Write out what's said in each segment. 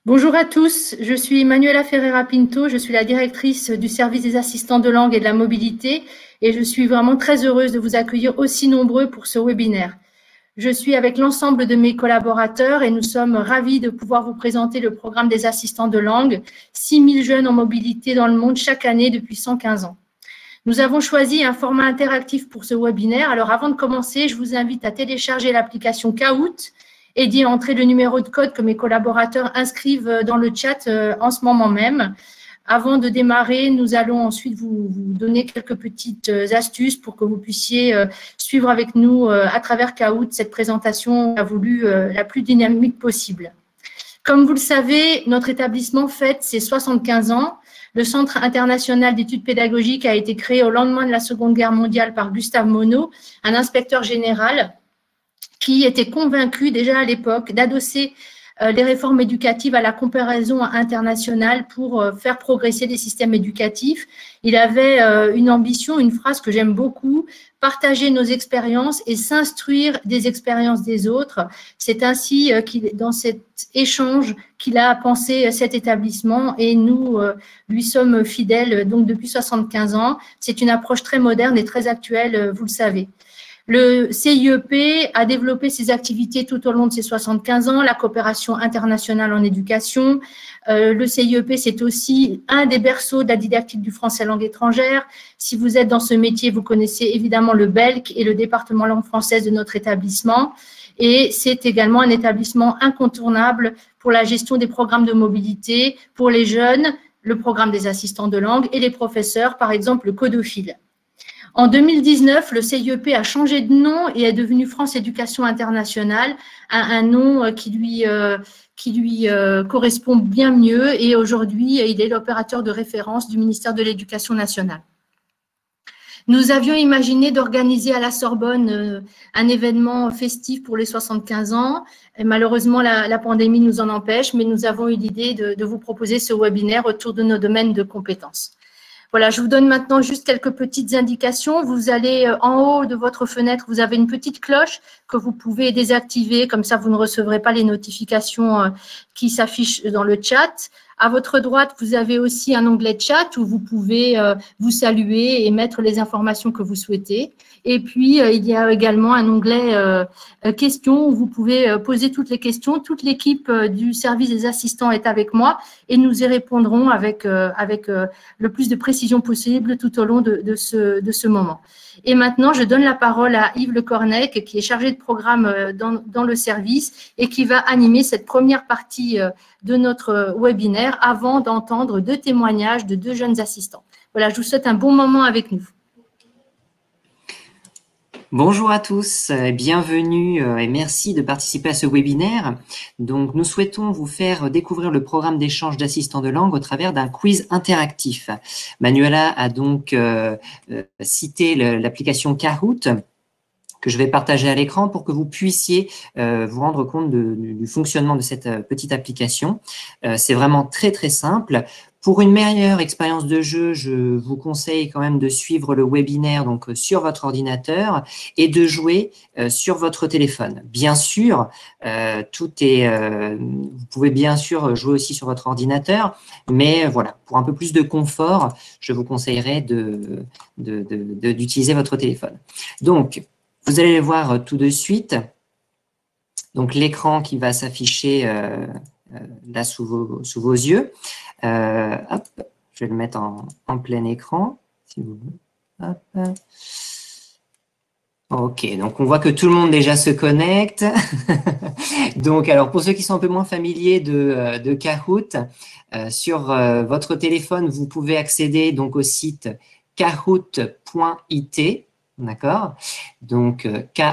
Bonjour à tous, je suis Manuela Ferreira Pinto, je suis la directrice du service des assistants de langue et de la mobilité et je suis vraiment très heureuse de vous accueillir aussi nombreux pour ce webinaire. Je suis avec l'ensemble de mes collaborateurs et nous sommes ravis de pouvoir vous présenter le programme des assistants de langue, 6000 jeunes en mobilité dans le monde chaque année depuis 115 ans. Nous avons choisi un format interactif pour ce webinaire. Alors avant de commencer, je vous invite à télécharger l'application Kahoot et d'y entrer le numéro de code que mes collaborateurs inscrivent dans le chat en ce moment même. Avant de démarrer, nous allons ensuite vous donner quelques petites astuces pour que vous puissiez suivre avec nous à travers Kahoot cette présentation a voulu la plus dynamique possible. Comme vous le savez, notre établissement fête ses 75 ans. Le Centre international d'études pédagogiques a été créé au lendemain de la Seconde Guerre mondiale par Gustave Monod, un inspecteur général qui était convaincu déjà à l'époque d'adosser les réformes éducatives à la comparaison internationale pour faire progresser les systèmes éducatifs. Il avait une ambition, une phrase que j'aime beaucoup, partager nos expériences et s'instruire des expériences des autres. C'est ainsi dans cet échange qu'il a pensé cet établissement et nous lui sommes fidèles donc depuis 75 ans. C'est une approche très moderne et très actuelle, vous le savez. Le CIEP a développé ses activités tout au long de ses 75 ans, la coopération internationale en éducation. Le CIEP, c'est aussi un des berceaux de la didactique du français langue étrangère. Si vous êtes dans ce métier, vous connaissez évidemment le BELC et le département langue française de notre établissement. Et c'est également un établissement incontournable pour la gestion des programmes de mobilité pour les jeunes, le programme des assistants de langue et les professeurs, par exemple le codophile. En 2019, le CIEP a changé de nom et est devenu France Éducation Internationale, un nom qui lui correspond bien mieux et aujourd'hui, il est l'opérateur de référence du ministère de l'Éducation nationale. Nous avions imaginé d'organiser à la Sorbonne un événement festif pour les 75 ans. Et malheureusement, la pandémie nous en empêche, mais nous avons eu l'idée de vous proposer ce webinaire autour de nos domaines de compétences. Voilà, je vous donne maintenant juste quelques petites indications. Vous allez en haut de votre fenêtre, vous avez une petite cloche que vous pouvez désactiver, comme ça vous ne recevrez pas les notifications qui s'affichent dans le chat. À votre droite, vous avez aussi un onglet chat où vous pouvez vous saluer et mettre les informations que vous souhaitez. Et puis, il y a également un onglet questions où vous pouvez poser toutes les questions. Toute l'équipe du service des assistants est avec moi et nous y répondrons avec le plus de précision possible tout au long de ce moment. Et maintenant, je donne la parole à Yves Le Cornec, qui est chargé de programme dans le service et qui va animer cette première partie de notre webinaire avant d'entendre deux témoignages de deux jeunes assistants. Voilà, je vous souhaite un bon moment avec nous. Bonjour à tous, bienvenue et merci de participer à ce webinaire. Donc, nous souhaitons vous faire découvrir le programme d'échange d'assistants de langue au travers d'un quiz interactif. Manuela a donc cité l'application Kahoot que je vais partager à l'écran pour que vous puissiez vous rendre compte du fonctionnement de cette petite application. C'est vraiment très, très simple. Pour une meilleure expérience de jeu, je vous conseille quand même de suivre le webinaire donc sur votre ordinateur et de jouer sur votre téléphone. Bien sûr, vous pouvez bien sûr jouer aussi sur votre ordinateur, mais voilà, pour un peu plus de confort, je vous conseillerais d'utiliser votre téléphone. Donc, vous allez le voir tout de suite. Donc, l'écran qui va s'afficher là sous vos yeux. Hop, je vais le mettre en plein écran, si vous voulez. Hop. Ok, donc on voit que tout le monde déjà se connecte. Donc, alors pour ceux qui sont un peu moins familiers de Kahoot, sur votre téléphone, vous pouvez accéder donc au site kahoot.it, d'accord? Donc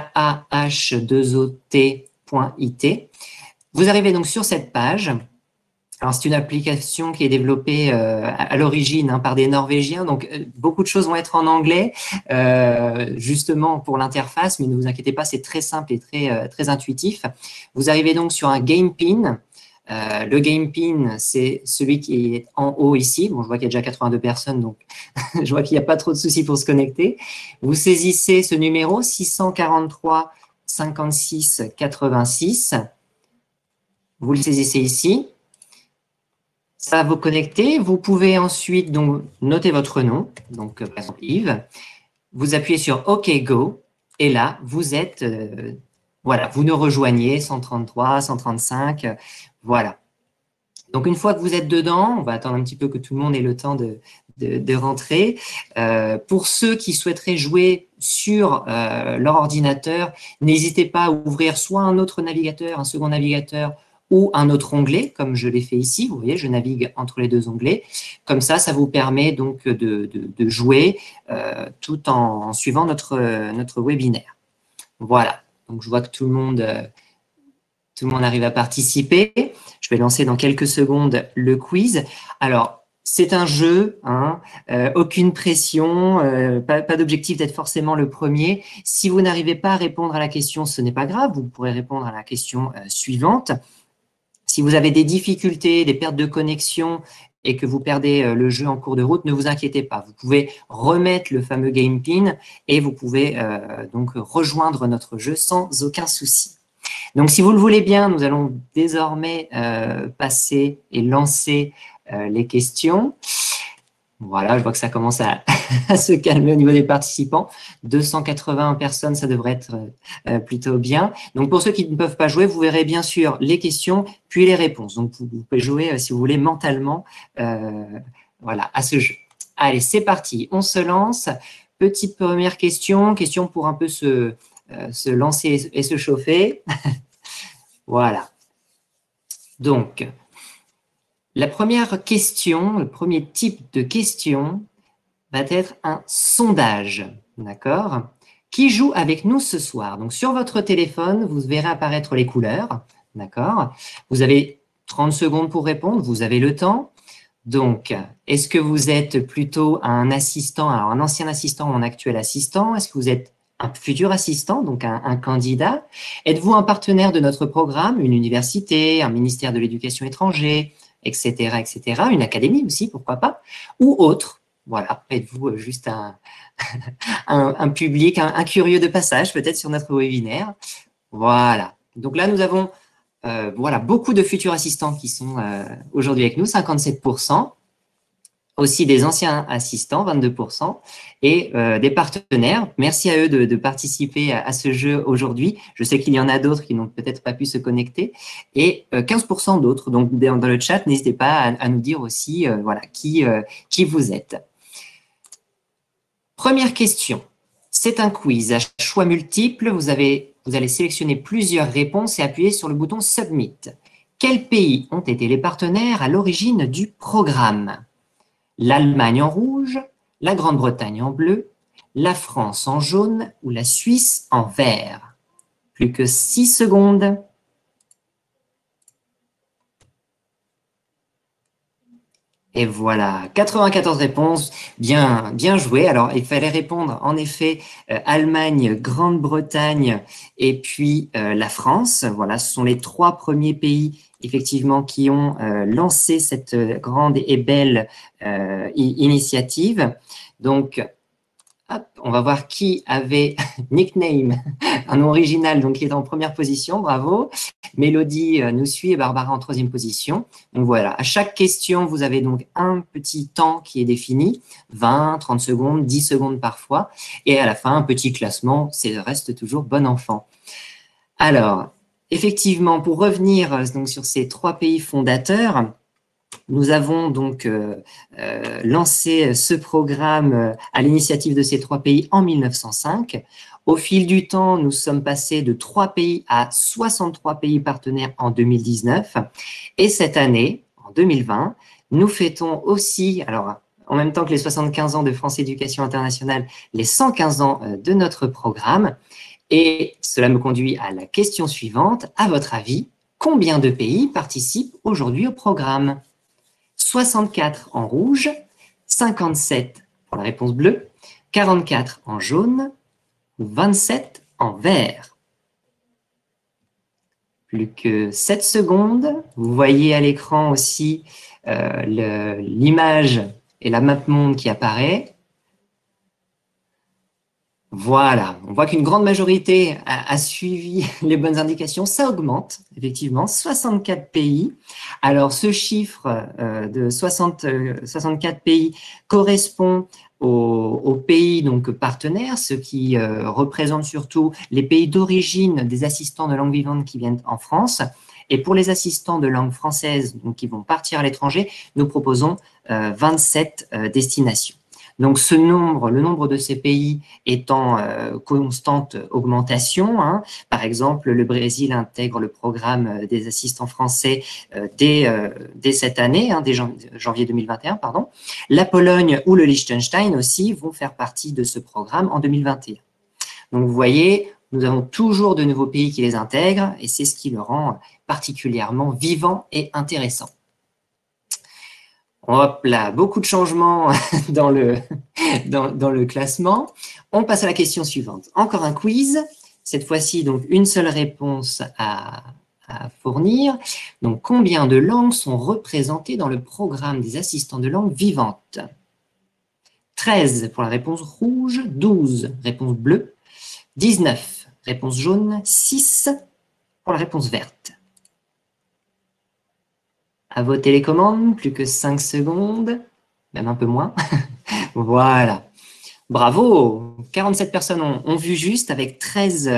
K-A-H-2-O-T.it. Vous arrivez donc sur cette page. Alors, c'est une application qui est développée à l'origine par des Norvégiens, donc beaucoup de choses vont être en anglais, justement pour l'interface, mais ne vous inquiétez pas, c'est très simple et très intuitif. Vous arrivez donc sur un game pin. Le game pin, c'est celui qui est en haut ici. Bon, je vois qu'il y a déjà 82 personnes, donc je vois qu'il n'y a pas trop de soucis pour se connecter. Vous saisissez ce numéro 643 56 86. Vous le saisissez ici. Ça va vous connecter. Vous pouvez ensuite donc noter votre nom, donc par exemple Yves. Vous appuyez sur OK Go et là vous êtes, voilà, vous nous rejoignez 133, 135, voilà. Donc une fois que vous êtes dedans, on va attendre un petit peu que tout le monde ait le temps de rentrer. Pour ceux qui souhaiteraient jouer sur leur ordinateur, n'hésitez pas à ouvrir soit un autre navigateur, un second navigateur, ou un autre onglet, comme je l'ai fait ici. Vous voyez, je navigue entre les deux onglets. Comme ça vous permet donc de jouer tout en suivant notre webinaire. Voilà. Donc, je vois que tout le monde arrive à participer. Je vais lancer dans quelques secondes le quiz. Alors, c'est un jeu, hein, aucune pression, pas d'objectif d'être forcément le premier. Si vous n'arrivez pas à répondre à la question, ce n'est pas grave, vous pourrez répondre à la question suivante. Si vous avez des difficultés, des pertes de connexion et que vous perdez le jeu en cours de route, ne vous inquiétez pas. Vous pouvez remettre le fameux game pin et vous pouvez donc rejoindre notre jeu sans aucun souci. Donc, si vous le voulez bien, nous allons désormais passer et lancer les questions. Voilà, je vois que ça commence à se calmer au niveau des participants. 280 personnes, ça devrait être plutôt bien. Donc, pour ceux qui ne peuvent pas jouer, vous verrez bien sûr les questions, puis les réponses. Donc, vous pouvez jouer, si vous voulez, mentalement voilà, à ce jeu. Allez, c'est parti. On se lance. Petite première question pour un peu se lancer et se chauffer. Voilà. Donc, la première question, le premier type de question va être un sondage, d'accord? Qui joue avec nous ce soir? Donc, sur votre téléphone, vous verrez apparaître les couleurs, d'accord? Vous avez 30 secondes pour répondre, vous avez le temps. Donc, est-ce que vous êtes plutôt un assistant, alors un ancien assistant ou un actuel assistant? Est-ce que vous êtes un futur assistant, donc un candidat? Êtes-vous un partenaire de notre programme, une université, un ministère de l'Éducation étrangère, etc., etc., une académie aussi, pourquoi pas, ou autre? Voilà, êtes-vous juste un public, un curieux de passage peut-être sur notre webinaire? Voilà. Donc là, nous avons voilà, beaucoup de futurs assistants qui sont aujourd'hui avec nous, 57%. Aussi des anciens assistants, 22%, et des partenaires. Merci à eux de participer à ce jeu aujourd'hui. Je sais qu'il y en a d'autres qui n'ont peut-être pas pu se connecter, et 15% d'autres. Donc, dans le chat, n'hésitez pas à nous dire aussi voilà, qui vous êtes. Première question. C'est un quiz à choix multiples. Vous allez sélectionner plusieurs réponses et appuyer sur le bouton « Submit ». Quels pays ont été les partenaires à l'origine du programme? L'Allemagne en rouge, la Grande-Bretagne en bleu, la France en jaune ou la Suisse en vert. Plus que 6 secondes. Et voilà, 94 réponses, bien joué. Alors, il fallait répondre en effet Allemagne, Grande-Bretagne et puis la France. Voilà, ce sont les 3 premiers pays effectivement qui ont lancé cette grande et belle initiative. Donc, hop, on va voir qui avait nickname, un nom original, donc qui est en première position, bravo. Mélodie nous suit et Barbara en 3e position. Donc voilà, à chaque question, vous avez donc un petit temps qui est défini, 20, 30 secondes, 10 secondes parfois, et à la fin, un petit classement, c'est reste toujours bon enfant. Alors, effectivement, pour revenir donc, sur ces 3 pays fondateurs, nous avons donc lancé ce programme à l'initiative de ces 3 pays en 1905. Au fil du temps, nous sommes passés de 3 pays à 63 pays partenaires en 2019. Et cette année, en 2020, nous fêtons aussi, alors en même temps que les 75 ans de France Éducation Internationale, les 115 ans de notre programme. Et cela me conduit à la question suivante. À votre avis, combien de pays participent aujourd'hui au programme? 64 en rouge, 57 pour la réponse bleue, 44 en jaune, 27 en vert. Plus que 7 secondes. Vous voyez à l'écran aussi l'image et la map monde qui apparaît. Voilà, on voit qu'une grande majorité a suivi les bonnes indications. Ça augmente, effectivement, 64 pays. Alors, ce chiffre de 64 pays correspond aux pays donc, partenaires, ce qui représente surtout les pays d'origine des assistants de langue vivante qui viennent en France. Et pour les assistants de langue française donc, qui vont partir à l'étranger, nous proposons 27 destinations. Donc, le nombre de ces pays est en constante augmentation. Hein. Par exemple, le Brésil intègre le programme des assistants français dès cette année, hein, dès janvier 2021, pardon. La Pologne ou le Liechtenstein aussi vont faire partie de ce programme en 2021. Donc, vous voyez, nous avons toujours de nouveaux pays qui les intègrent et c'est ce qui le rend particulièrement vivant et intéressant. Hop là, beaucoup de changements dans le classement. On passe à la question suivante. Encore un quiz. Cette fois-ci, donc, une seule réponse à fournir. Donc, combien de langues sont représentées dans le programme des assistants de langue vivante? 13 pour la réponse rouge, 12 réponse bleue, 19 réponse jaune, 6 pour la réponse verte. À vos télécommandes, plus que 5 secondes, même un peu moins. Voilà. Bravo, 47 personnes ont vu juste avec 13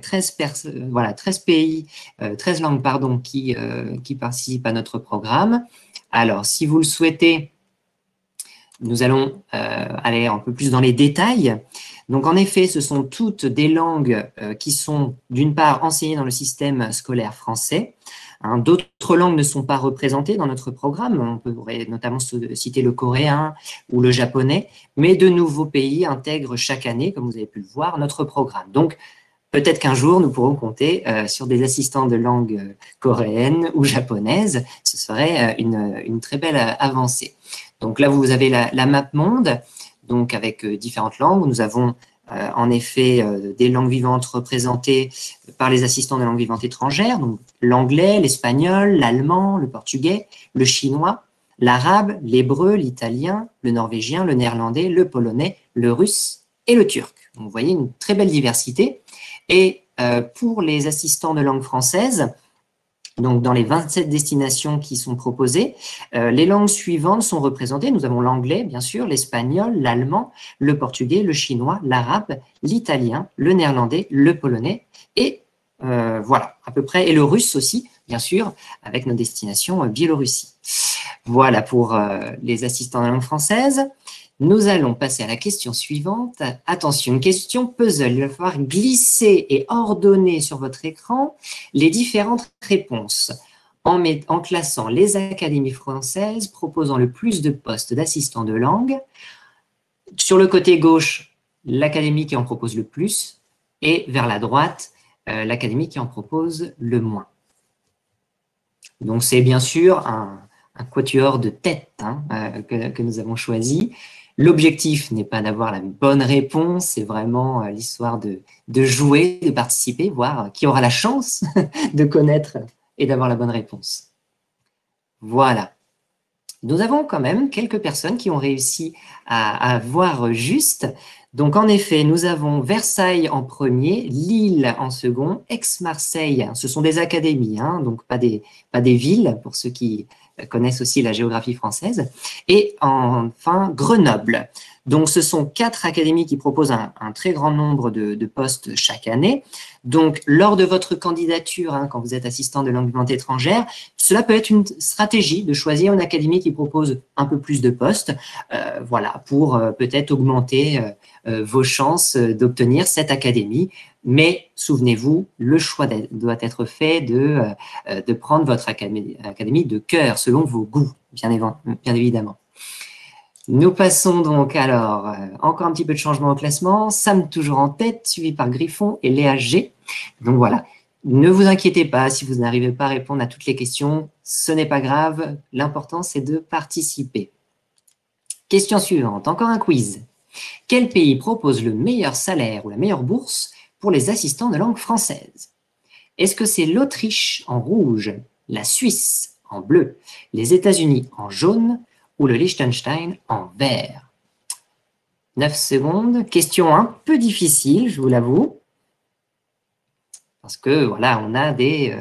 pays, 13 langues pardon, qui participent à notre programme. Alors, si vous le souhaitez, nous allons aller un peu plus dans les détails. Donc, en effet, ce sont toutes des langues qui sont, d'une part, enseignées dans le système scolaire français. Hein, d'autres langues ne sont pas représentées dans notre programme. On pourrait notamment citer le coréen ou le japonais, mais de nouveaux pays intègrent chaque année, comme vous avez pu le voir, notre programme. Donc, peut-être qu'un jour, nous pourrons compter sur des assistants de langue coréenne ou japonaise. Ce serait une très belle avancée. Donc là, vous avez la map monde, donc avec différentes langues. Nous avons en effet des langues vivantes représentées par les assistants de langue vivante étrangères, donc l'anglais, l'espagnol, l'allemand, le portugais, le chinois, l'arabe, l'hébreu, l'italien, le norvégien, le néerlandais, le polonais, le russe et le turc. Donc, vous voyez une très belle diversité. Et pour les assistants de langue française, donc dans les 27 destinations qui sont proposées, les langues suivantes sont représentées. Nous avons l'anglais, bien sûr, l'espagnol, l'allemand, le portugais, le chinois, l'arabe, l'italien, le néerlandais, le polonais et voilà, à peu près, et le russe aussi, bien sûr, avec nos destinations Biélorussie. Voilà pour les assistants de langue française. Nous allons passer à la question suivante. Attention, une question puzzle. Il va falloir glisser et ordonner sur votre écran les différentes réponses en classant les académies françaises proposant le plus de postes d'assistants de langue. Sur le côté gauche, l'académie qui en propose le plus et vers la droite, l'académie qui en propose le moins. Donc, c'est bien sûr un quatuor de tête hein, que nous avons choisi. L'objectif n'est pas d'avoir la bonne réponse, c'est vraiment l'histoire de jouer, de participer, voir qui aura la chance de connaître et d'avoir la bonne réponse. Voilà. Nous avons quand même quelques personnes qui ont réussi à voir juste. Donc, en effet, nous avons Versailles en premier, Lille en second, Aix-Marseille, ce sont des académies, hein, donc pas des villes, pour ceux qui connaissent aussi la géographie française, et enfin Grenoble. Donc, ce sont 4 académies qui proposent un très grand nombre de postes chaque année. Donc, lors de votre candidature, hein, quand vous êtes assistant de langue vivante étrangère, cela peut être une stratégie de choisir une académie qui propose un peu plus de postes, voilà, pour peut-être augmenter vos chances d'obtenir cette académie. Mais souvenez-vous, le choix doit être fait de prendre votre académie de cœur, selon vos goûts, bien évidemment. Nous passons donc alors, encore un petit peu de changement au classement. Sam toujours en tête, suivi par Griffon et Léa G. Donc voilà, ne vous inquiétez pas si vous n'arrivez pas à répondre à toutes les questions, ce n'est pas grave, l'important c'est de participer. Question suivante, encore un quiz. Quel pays propose le meilleur salaire ou la meilleure bourse pour les assistants de langue française? Est-ce que c'est l'Autriche en rouge, la Suisse en bleu, les États-Unis en jaune ou le Liechtenstein en vert? 9 secondes. Question un peu difficile, je vous l'avoue. Parce que, voilà, on a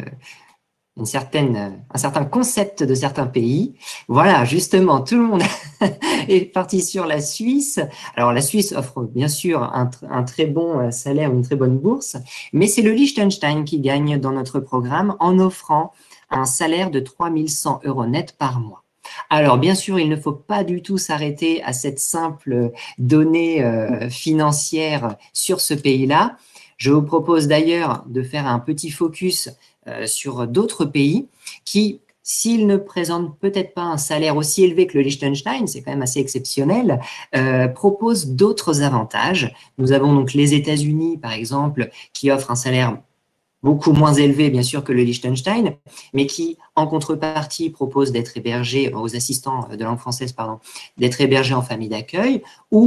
un certain concept de certains pays. Voilà, justement, tout le monde est parti sur la Suisse. Alors, la Suisse offre bien sûr un très bon salaire, une très bonne bourse, mais c'est le Liechtenstein qui gagne dans notre programme en offrant un salaire de 3 100 € net par mois. Alors, bien sûr, il ne faut pas du tout s'arrêter à cette simple donnée financière sur ce pays-là. Je vous propose d'ailleurs de faire un petit focus sur d'autres pays qui, s'ils ne présentent peut-être pas un salaire aussi élevé que le Liechtenstein, c'est quand même assez exceptionnel, proposent d'autres avantages. Nous avons donc les États-Unis, par exemple, qui offrent un salaire beaucoup moins élevé, bien sûr, que le Liechtenstein, mais qui, en contrepartie, propose d'être hébergé aux assistants de langue française, pardon, d'être hébergé en famille d'accueil,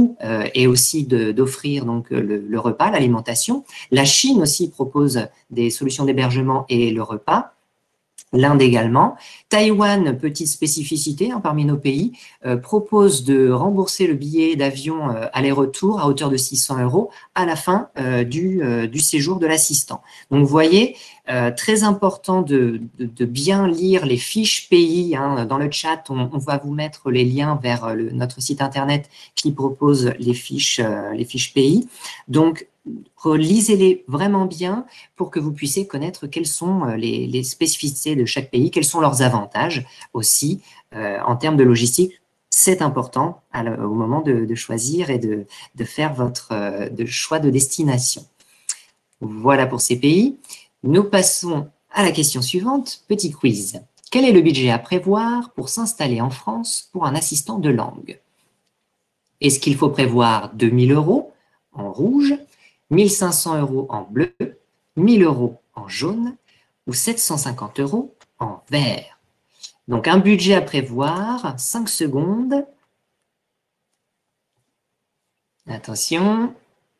et aussi d'offrir donc le repas, l'alimentation. La Chine aussi propose des solutions d'hébergement et le repas. L'Inde également. Taïwan, petite spécificité parmi nos pays, propose de rembourser le billet d'avion aller-retour à hauteur de 600 € à la fin du séjour de l'assistant. Donc, vous voyez, très important de bien lire les fiches pays. Dans le chat, on va vous mettre les liens vers notre site internet qui propose les fiches pays. Donc, lisez-les vraiment bien pour que vous puissiez connaître quelles sont les spécificités de chaque pays, quels sont leurs avantages aussi en termes de logistique. C'est important au moment de choisir et de faire votre choix de destination. Voilà pour ces pays. Nous passons à la question suivante. Petit quiz. Quel est le budget à prévoir pour s'installer en France pour un assistant de langue? Est-ce qu'il faut prévoir 2 000 € en rouge, 1 500 € en bleu, 1 000 € en jaune ou 750 € en vert? Donc, un budget à prévoir, 5 secondes. Attention.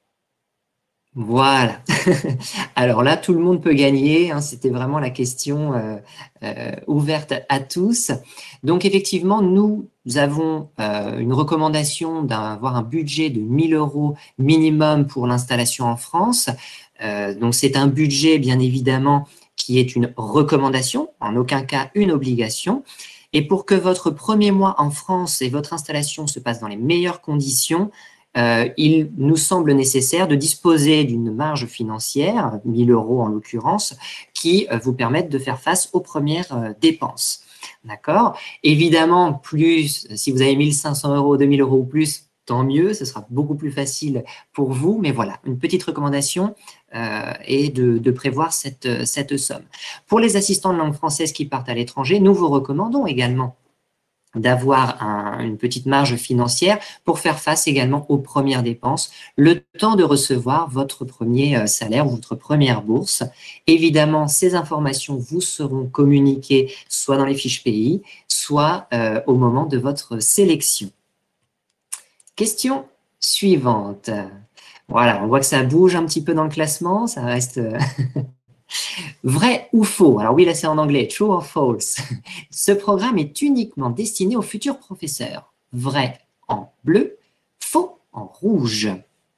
Voilà. Alors là, tout le monde peut gagner. C'était vraiment la question ouverte à tous. Donc, effectivement, nous avons une recommandation d'avoir un budget de 1 000 € minimum pour l'installation en France. Donc, c'est un budget, bien évidemment, qui est une recommandation, en aucun cas une obligation. Et pour que votre premier mois en France et votre installation se passent dans les meilleures conditions, il nous semble nécessaire de disposer d'une marge financière, 1 000 € en l'occurrence, qui vous permettent de faire face aux premières dépenses. D'accord? Évidemment, si vous avez 1 500 €, 2 000 € ou plus, tant mieux, ce sera beaucoup plus facile pour vous. Mais voilà, une petite recommandation est de prévoir cette somme. Pour les assistants de langue française qui partent à l'étranger, nous vous recommandons également d'avoir une petite marge financière pour faire face également aux premières dépenses, le temps de recevoir votre premier salaire ou votre première bourse. Évidemment, ces informations vous seront communiquées soit dans les fiches pays, soit au moment de votre sélection. Question suivante. Voilà, on voit que ça bouge un petit peu dans le classement, ça reste... Vrai ou faux? Alors oui, là c'est en anglais. True or false? Ce programme est uniquement destiné aux futurs professeurs. Vrai en bleu, faux en rouge.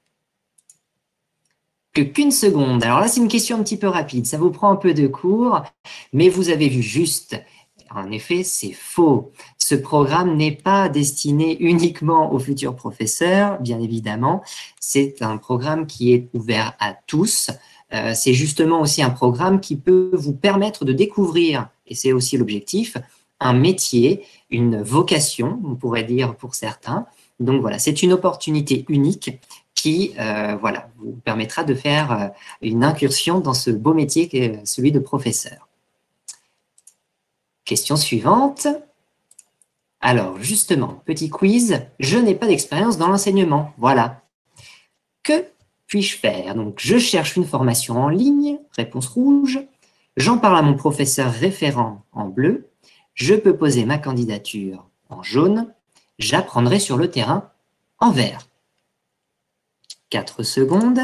Qu'une seconde. Alors là, c'est une question un petit peu rapide. Ça vous prend un peu de cours, mais vous avez vu juste. En effet, c'est faux. Ce programme n'est pas destiné uniquement aux futurs professeurs, bien évidemment. C'est un programme qui est ouvert à tous. C'est justement aussi un programme qui peut vous permettre de découvrir, et c'est aussi l'objectif, un métier, une vocation, on pourrait dire pour certains. Donc voilà, c'est une opportunité unique qui voilà, vous permettra de faire une incursion dans ce beau métier qui est celui de professeur. Question suivante. Alors justement, petit quiz, je n'ai pas d'expérience dans l'enseignement. Voilà. Que puis-je faire? Donc, je cherche une formation en ligne, réponse rouge. J'en parle à mon professeur référent en bleu. Je peux poser ma candidature en jaune. J'apprendrai sur le terrain en vert. 4 secondes.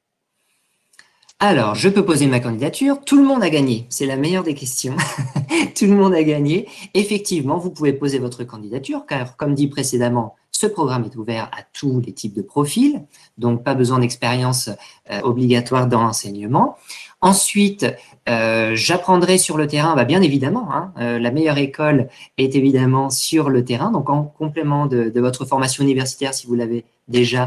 Alors, je peux poser ma candidature. Tout le monde a gagné. C'est la meilleure des questions. tout le monde a gagné. Effectivement, vous pouvez poser votre candidature, car comme dit précédemment, ce programme est ouvert à tous les types de profils, donc pas besoin d'expérience obligatoire dans l'enseignement. Ensuite, j'apprendrai sur le terrain, bien évidemment, hein, la meilleure école est évidemment sur le terrain, donc en complément de votre formation universitaire, si vous l'avez déjà,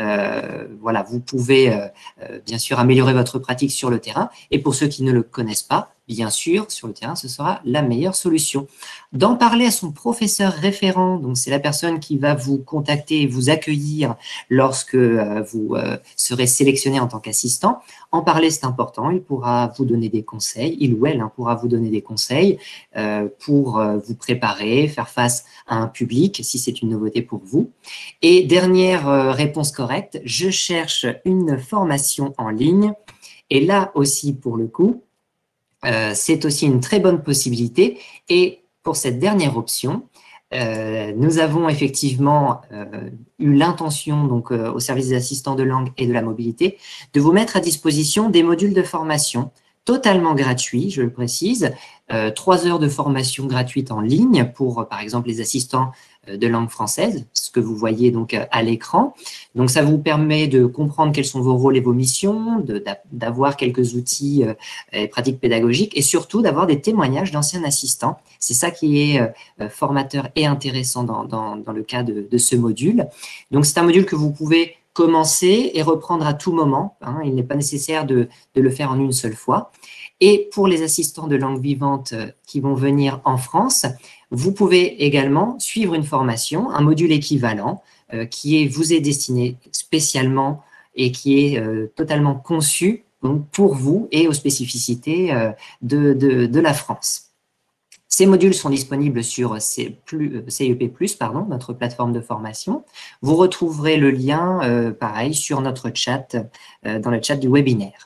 voilà, vous pouvez bien sûr améliorer votre pratique sur le terrain. Et pour ceux qui ne le connaissent pas, bien sûr, sur le terrain, ce sera la meilleure solution. D'en parler à son professeur référent, donc c'est la personne qui va vous contacter et vous accueillir lorsque vous serez sélectionné en tant qu'assistant. En parler, c'est important, il pourra vous donner des conseils, il ou elle pourra vous donner des conseils pour vous préparer, faire face à un public, si c'est une nouveauté pour vous. Et dernière réponse correcte, je cherche une formation en ligne. Et là aussi, pour le coup, c'est aussi une très bonne possibilité. Et pour cette dernière option, nous avons effectivement eu l'intention, donc au service des assistants de langue et de la mobilité, de vous mettre à disposition des modules de formation totalement gratuits, je le précise, 3 heures de formation gratuite en ligne pour, par exemple, les assistants de langue française, ce que vous voyez donc à l'écran. Donc, ça vous permet de comprendre quels sont vos rôles et vos missions, d'avoir quelques outils et pratiques pédagogiques et surtout d'avoir des témoignages d'anciens assistants. C'est ça qui est formateur et intéressant dans le cas de ce module. Donc, c'est un module que vous pouvez commencer et reprendre à tout moment. Hein, il n'est pas nécessaire de le faire en une seule fois. Et pour les assistants de langue vivante qui vont venir en France, vous pouvez également suivre une formation, un module équivalent qui vous est destiné spécialement et qui est totalement conçu donc, pour vous et aux spécificités de la France. Ces modules sont disponibles sur CEP+, notre plateforme de formation. Vous retrouverez le lien, pareil, sur notre chat, dans le chat du webinaire.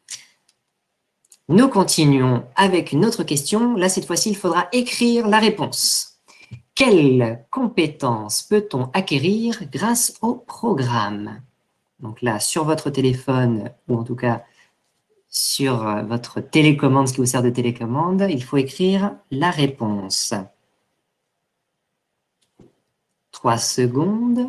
Nous continuons avec une autre question. Là, cette fois-ci, il faudra écrire la réponse. Quelles compétences peut-on acquérir grâce au programme? Donc là, sur votre téléphone, ou en tout cas sur votre télécommande, ce qui vous sert de télécommande, il faut écrire la réponse. 3 secondes.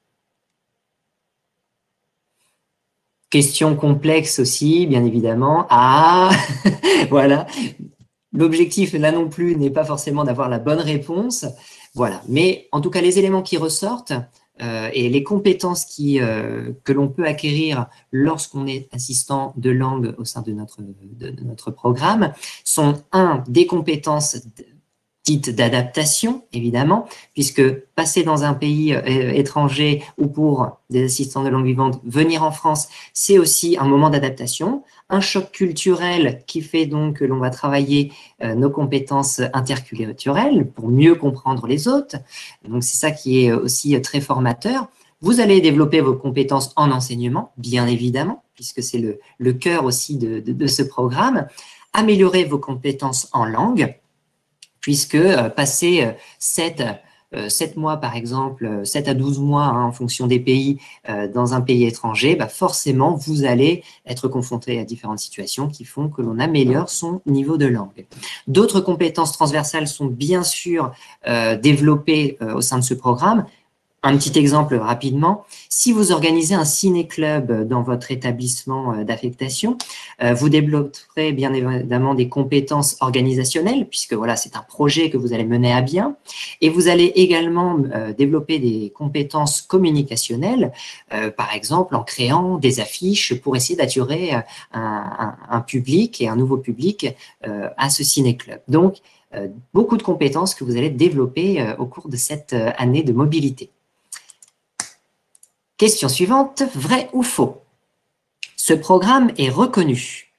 Question complexe aussi, bien évidemment. Ah, voilà. L'objectif, là non plus, n'est pas forcément d'avoir la bonne réponse. Voilà. Mais en tout cas, les éléments qui ressortent et les compétences que l'on peut acquérir lorsqu'on est assistant de langue au sein de notre programme sont, des compétences dites d'adaptation, évidemment, puisque passer dans un pays étranger ou pour des assistants de langue vivante, venir en France, c'est aussi un moment d'adaptation, un choc culturel qui fait donc que l'on va travailler nos compétences interculturelles pour mieux comprendre les autres. Donc, c'est ça qui est aussi très formateur. Vous allez développer vos compétences en enseignement, bien évidemment, puisque c'est le cœur aussi de ce programme. Améliorer vos compétences en langue, puisque passer 7 mois, par exemple, 7 à 12 mois, hein, en fonction des pays, dans un pays étranger, forcément, vous allez être confronté à différentes situations qui font que l'on améliore son niveau de langue. D'autres compétences transversales sont bien sûr développées au sein de ce programme. Un petit exemple rapidement, si vous organisez un ciné-club dans votre établissement d'affectation, vous développerez bien évidemment des compétences organisationnelles, puisque voilà, c'est un projet que vous allez mener à bien, et vous allez également développer des compétences communicationnelles, par exemple en créant des affiches pour essayer d'attirer un public et un nouveau public à ce ciné-club. Donc, beaucoup de compétences que vous allez développer au cours de cette année de mobilité. Question suivante, vrai ou faux? Ce programme est reconnu.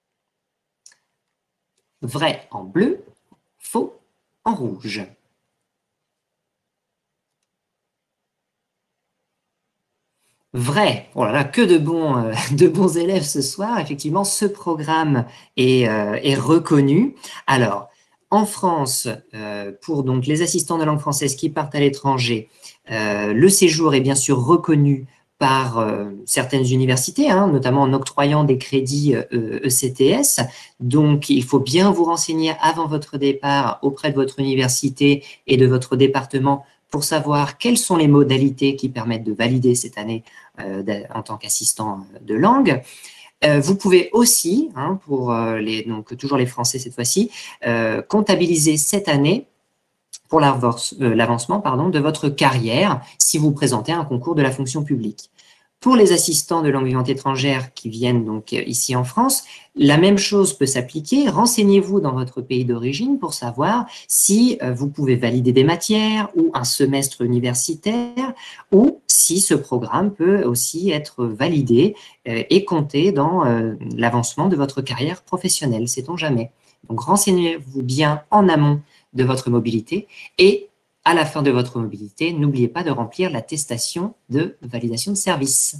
Vrai en bleu, faux en rouge. Vrai, oh là là, que de bons élèves ce soir. Effectivement, ce programme est reconnu. Alors, en France, pour donc les assistants de langue française qui partent à l'étranger, le séjour est bien sûr reconnu par certaines universités, hein, notamment en octroyant des crédits ECTS. Donc, il faut bien vous renseigner avant votre départ auprès de votre université et de votre département pour savoir quelles sont les modalités qui permettent de valider cette année en tant qu'assistant de langue. Vous pouvez aussi, hein, pour donc toujours les Français cette fois-ci, comptabiliser cette année pour l'avancement de votre carrière si vous présentez un concours de la fonction publique. Pour les assistants de langue vivante étrangère qui viennent donc ici en France, la même chose peut s'appliquer. Renseignez-vous dans votre pays d'origine pour savoir si vous pouvez valider des matières ou un semestre universitaire ou si ce programme peut aussi être validé et compter dans l'avancement de votre carrière professionnelle, sait-on jamais. Donc renseignez-vous bien en amont de votre mobilité et à la fin de votre mobilité, n'oubliez pas de remplir l'attestation de validation de service.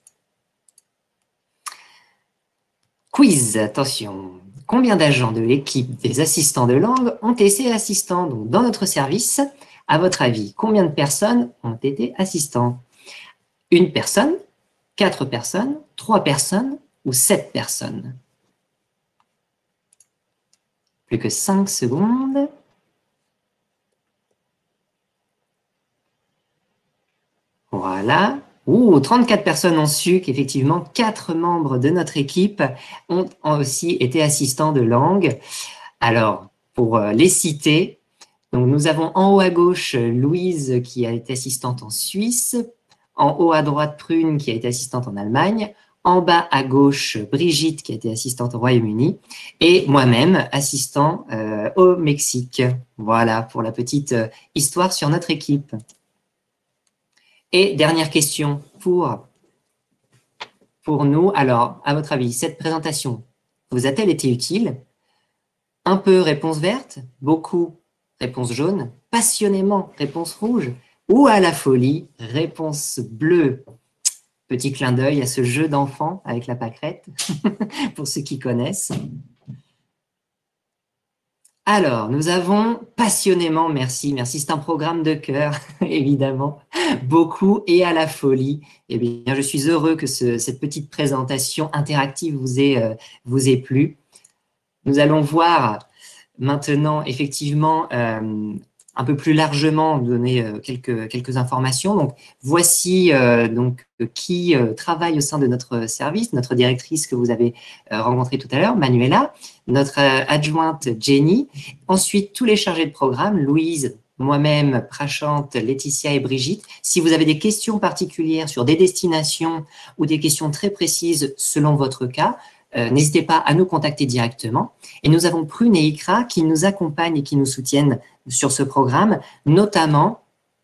Quiz, attention. Combien d'agents de l'équipe des assistants de langue ont été assistants? Donc, dans notre service, à votre avis, combien de personnes ont été assistants? Une personne, 4 personnes, 3 personnes ou 7 personnes? Plus que 5 secondes. Voilà. 34 personnes ont su qu'effectivement 4 membres de notre équipe ont aussi été assistants de langue. Alors, pour les citer, donc nous avons en haut à gauche Louise qui a été assistante en Suisse, en haut à droite Prune qui a été assistante en Allemagne, en bas à gauche Brigitte qui a été assistante au Royaume-Uni et moi-même assistant au Mexique. Voilà pour la petite histoire sur notre équipe. Et dernière question pour nous. Alors, à votre avis, cette présentation vous a-t-elle été utile? Un peu réponse verte, beaucoup réponse jaune, passionnément réponse rouge ou à la folie réponse bleue? Petit clin d'œil à ce jeu d'enfant avec la pâquerette, pour ceux qui connaissent. Alors, nous avons passionnément, merci, c'est un programme de cœur, évidemment, beaucoup et à la folie. Eh bien, je suis heureux que cette petite présentation interactive vous ait plu. Nous allons voir maintenant, effectivement, un peu plus largement donner quelques informations. Donc, voici qui travaille au sein de notre service, notre directrice que vous avez rencontrée tout à l'heure, Manuela, notre adjointe Jenny, ensuite tous les chargés de programme, Louise, moi-même, Prachante, Laetitia et Brigitte. Si vous avez des questions particulières sur des destinations ou des questions très précises selon votre cas, n'hésitez pas à nous contacter directement. Et nous avons Prune et Ikra qui nous accompagnent et qui nous soutiennent sur ce programme, notamment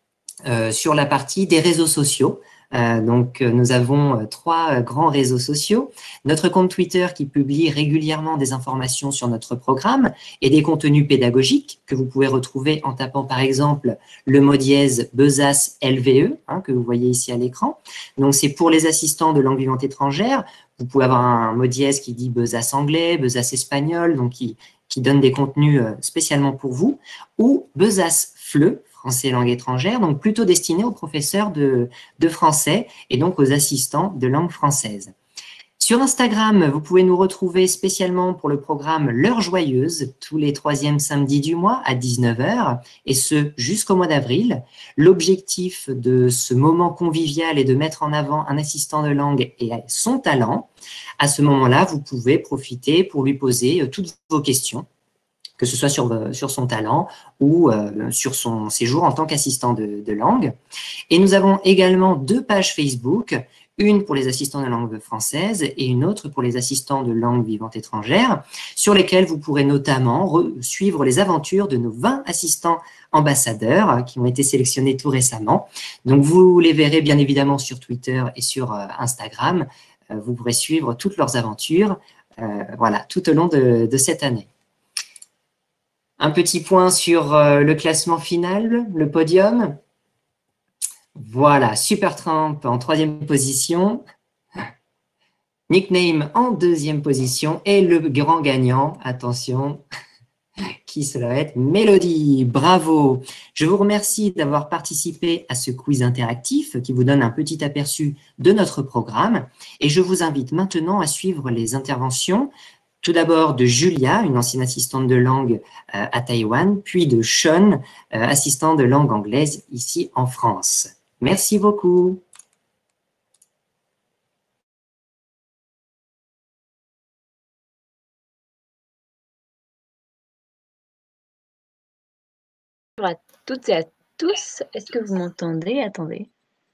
sur la partie des réseaux sociaux. Donc, nous avons 3 grands réseaux sociaux. Notre compte Twitter qui publie régulièrement des informations sur notre programme et des contenus pédagogiques que vous pouvez retrouver en tapant par exemple le mot dièse Besace LVE, hein, que vous voyez ici à l'écran. Donc, c'est pour les assistants de langue vivante étrangère. Vous pouvez avoir un mot dièse qui dit Besace anglais, Besace espagnol, donc qui donne des contenus spécialement pour vous, ou Besace FLE, français langue étrangère, donc plutôt destiné aux professeurs de français et donc aux assistants de langue française. Sur Instagram, vous pouvez nous retrouver spécialement pour le programme L'heure joyeuse, tous les 3e samedis du mois à 19 h, et ce jusqu'au mois d'avril. L'objectif de ce moment convivial est de mettre en avant un assistant de langue et son talent. À ce moment-là, vous pouvez profiter pour lui poser toutes vos questions, que ce soit sur son talent ou sur son séjour en tant qu'assistant de langue. Et nous avons également 2 pages Facebook, une pour les assistants de langue française et une autre pour les assistants de langue vivante étrangère, sur lesquelles vous pourrez notamment suivre les aventures de nos 20 assistants ambassadeurs qui ont été sélectionnés tout récemment. Donc, vous les verrez bien évidemment sur Twitter et sur Instagram. Vous pourrez suivre toutes leurs aventures voilà, tout au long de cette année. Un petit point sur le classement final, le podium. Voilà, Supertramp en 3e position, Nickname en 2e position et le grand gagnant, attention, qui cela va être? Mélodie, bravo. Je vous remercie d'avoir participé à ce quiz interactif qui vous donne un petit aperçu de notre programme. Et je vous invite maintenant à suivre les interventions, tout d'abord de Julia, une ancienne assistante de langue à Taïwan, puis de Sean, assistant de langue anglaise ici en France. Merci beaucoup. Bonjour à toutes et à tous. Est-ce que vous m'entendez? Attendez.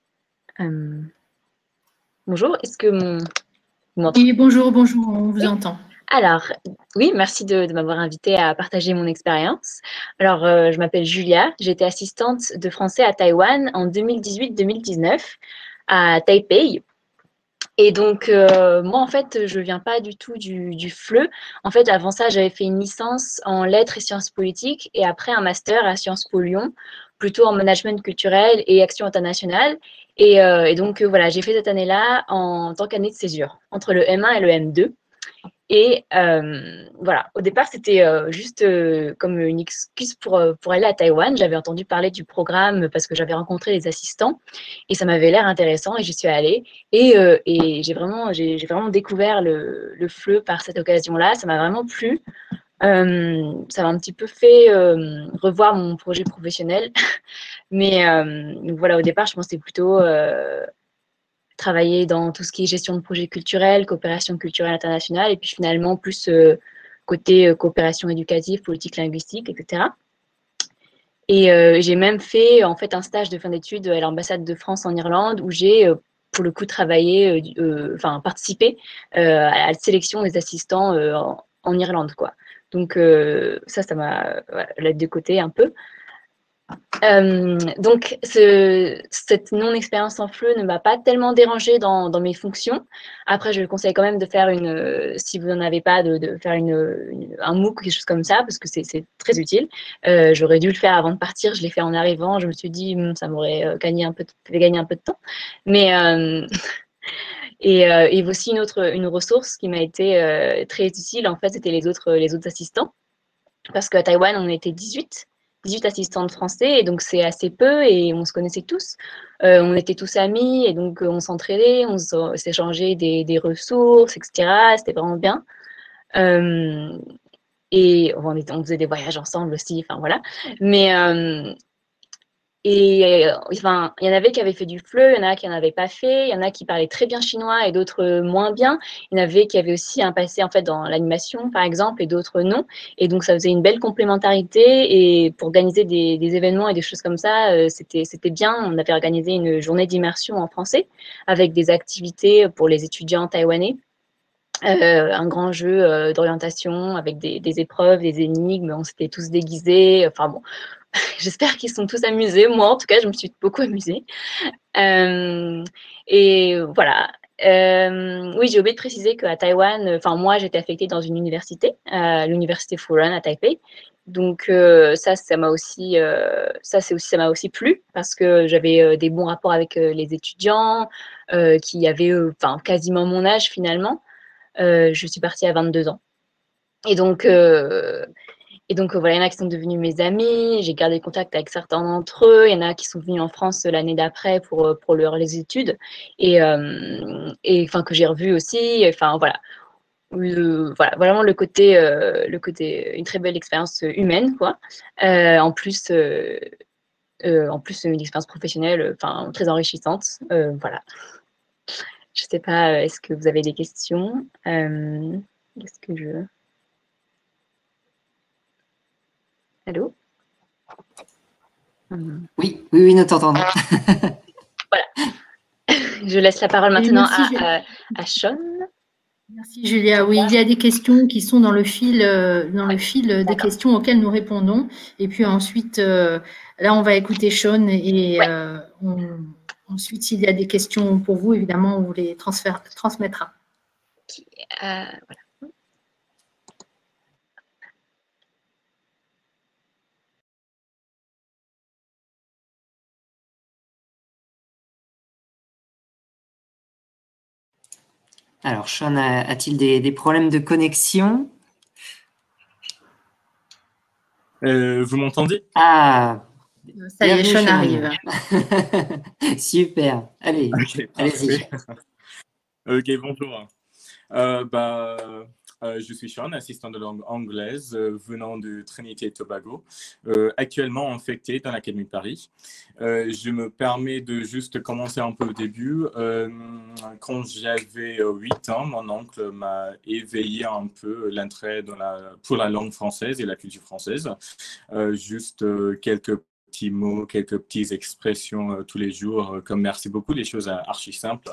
Bonjour, est-ce que vous m'entendez? Oui, bonjour, on vous entend. Alors, oui, merci de m'avoir invité à partager mon expérience. Alors, je m'appelle Julia, j'étais assistante de français à Taïwan en 2018-2019 à Taipei. Et donc, moi, en fait, je viens pas du tout du FLE. En fait, avant ça, j'avais fait une licence en lettres et sciences politiques et après un master à Sciences Po Lyon, plutôt en management culturel et action internationale. Et donc, voilà, j'ai fait cette année-là en tant qu'année de césure, entre le M1 et le M2. Et voilà, au départ, c'était juste comme une excuse pour aller à Taïwan. J'avais entendu parler du programme parce que j'avais rencontré les assistants et ça m'avait l'air intéressant et j'y suis allée. Et j'ai vraiment découvert le FLE par cette occasion-là. Ça m'a vraiment plu. Ça m'a un petit peu fait revoir mon projet professionnel. Mais donc voilà, au départ, je pensais plutôt travailler dans tout ce qui est gestion de projets culturels, coopération culturelle internationale, et puis finalement plus côté coopération éducative, politique linguistique, etc. Et j'ai même fait en fait un stage de fin d'études à l'ambassade de France en Irlande où j'ai pour le coup travaillé, enfin participé à la sélection des assistants en Irlande, quoi. Donc ça m'a laissé de côté un peu. Donc, cette non-expérience en FLE ne m'a pas tellement dérangée dans mes fonctions. Après, je conseille quand même de faire si vous n'en avez pas, de faire un MOOC ou quelque chose comme ça, parce que c'est très utile. J'aurais dû le faire avant de partir, je l'ai fait en arrivant. Je me suis dit, ça m'aurait fait gagner un peu de temps. Mais, et aussi une ressource qui m'a été très utile, en fait, c'était les autres assistants. Parce qu'à Taïwan, on était 18 assistants de français, et donc c'est assez peu, et on se connaissait tous. On était tous amis, et donc on s'entraidait, on s'échangeait des ressources, etc. C'était vraiment bien. Et on faisait des voyages ensemble aussi, enfin voilà. Mais enfin, il y en avait qui avaient fait du FLE, il y en a qui n'en avaient pas fait, il y en a qui parlaient très bien chinois et d'autres moins bien. Il y en avait qui avaient aussi un passé en fait dans l'animation, par exemple, et d'autres non. Et donc, ça faisait une belle complémentarité. Et pour organiser des événements et des choses comme ça, c'était bien. On avait organisé une journée d'immersion en français avec des activités pour les étudiants taïwanais. Un grand jeu d'orientation avec des épreuves, des énigmes. On s'était tous déguisés. Enfin bon, j'espère qu'ils sont tous amusés. Moi, en tout cas, je me suis beaucoup amusée. Et voilà. Oui, j'ai oublié de préciser qu'à Taïwan, enfin moi, j'étais affectée dans une université, l'université Fudan à Taipei. Donc ça m'a aussi, ça m'a aussi plu parce que j'avais des bons rapports avec les étudiants qui avaient, enfin quasiment mon âge finalement. Je suis partie à 22 ans. Et donc, voilà, il y en a qui sont devenus mes amis. J'ai gardé contact avec certains d'entre eux. Il y en a qui sont venus en France l'année d'après pour les études. Et enfin, que j'ai revu aussi. Enfin, voilà. Voilà, vraiment le côté, une très belle expérience humaine, quoi. En plus, une expérience professionnelle, enfin, très enrichissante. Voilà. Je sais pas, est-ce que vous avez des questions? Est-ce que je... Allô? Oui, nous t'entendons. Voilà. Je laisse la parole maintenant à Sean. Merci Julia. Oui, il y a des questions qui sont dans le fil des questions auxquelles nous répondons. Et puis ensuite, là, on va écouter Sean et ensuite, s'il y a des questions pour vous, évidemment, on vous les transmettra. Voilà. Alors, Sean, a-t-il des problèmes de connexion? Vous m'entendez? Ah, Ça y est, bienvenue, Sean Sean. arrive. Super. Allez, Ok, allez-y. parfait. Ok, bonjour. Je suis Sean, assistant de langue anglaise venant de Trinité et Tobago, actuellement affecté dans l'Académie de Paris. Je me permets de juste commencer un peu au début. Quand j'avais 8 ans, mon oncle m'a éveillé un peu l'intérêt pour la langue française et la culture française. Juste quelques petits mots, quelques petites expressions tous les jours, comme merci beaucoup, des choses archi simples.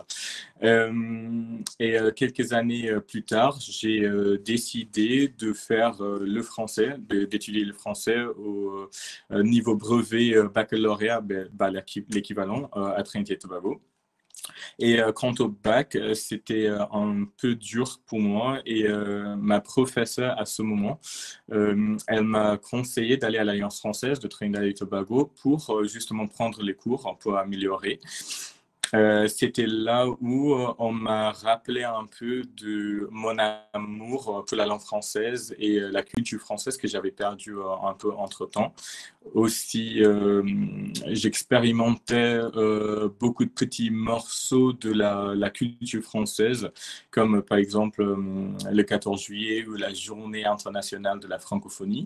Quelques années plus tard, j'ai décidé de faire le français, d'étudier le français au niveau brevet baccalauréat, l'équivalent à Trinité et Tobago. Et quant au bac, c'était un peu dur pour moi et ma professeure à ce moment, elle m'a conseillé d'aller à l'Alliance française de Trinidad et Tobago pour justement prendre les cours pour améliorer. C'était là où on m'a rappelé un peu de mon amour pour la langue française et la culture française que j'avais perdu un peu entre-temps. Aussi, j'expérimentais beaucoup de petits morceaux de la culture française, comme par exemple le 14 juillet ou la Journée internationale de la francophonie.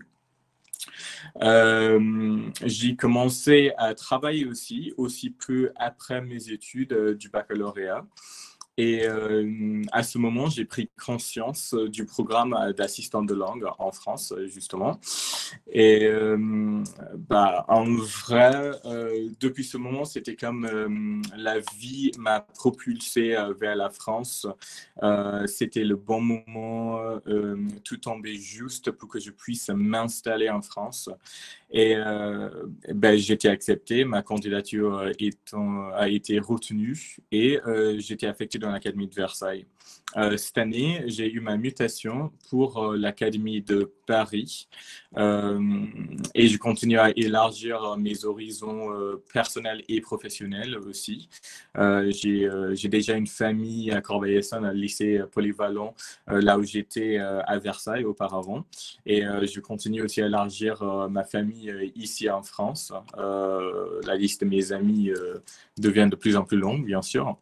J'ai commencé à travailler aussi peu après mes études du baccalauréat. Et à ce moment, j'ai pris conscience du programme d'assistant de langue en France, justement. Et en vrai, depuis ce moment, c'était comme la vie m'a propulsé vers la France. C'était le bon moment, tout tombait juste pour que je puisse m'installer en France. Et j'ai été accepté, ma candidature a été retenue et j'étais affecté dans l'Académie de Versailles. Cette année, j'ai eu ma mutation pour l'Académie de Paris et je continue à élargir mes horizons personnels et professionnels aussi. J'ai déjà une famille à Corbeil-Essonnes, à lycée polyvalent, là où j'étais à Versailles auparavant. Et je continue aussi à élargir ma famille ici en France. La liste de mes amis devient de plus en plus longue, bien sûr.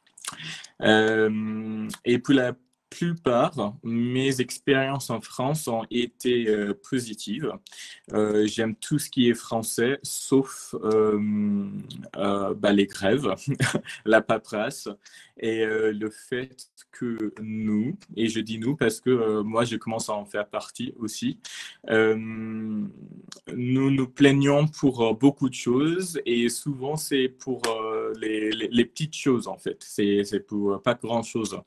Et pour la plupart, mes expériences en France ont été positives. J'aime tout ce qui est français, sauf les grèves, la paperasse et le fait que nous, et je dis nous parce que moi je commence à en faire partie aussi, nous nous plaignons pour beaucoup de choses et souvent c'est pour les petites choses en fait, c'est pour pas grand-chose.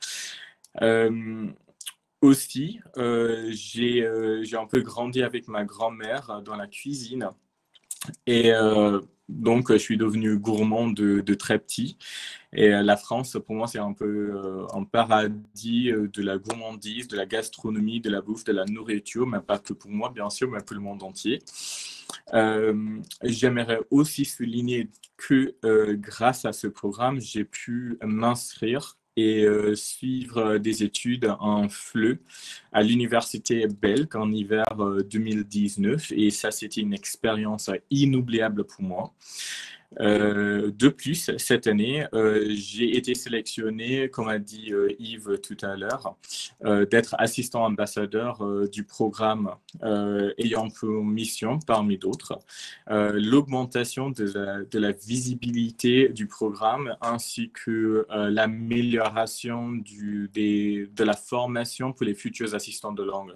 Aussi, j'ai un peu grandi avec ma grand-mère dans la cuisine et donc je suis devenu gourmand de très petit. Et la France, pour moi, c'est un peu un paradis de la gourmandise, de la gastronomie, de la bouffe, de la nourriture, mais pas que pour moi, bien sûr, mais pour le monde entier. J'aimerais aussi souligner que grâce à ce programme, j'ai pu m'inscrire et suivre des études en FLE à l'université belge en hiver 2019. Et ça, c'était une expérience inoubliable pour moi. De plus, cette année, j'ai été sélectionné, comme a dit Yves tout à l'heure, d'être assistant ambassadeur du programme ayant pour mission, parmi d'autres, l'augmentation de la visibilité du programme ainsi que l'amélioration de la formation pour les futurs assistants de langue.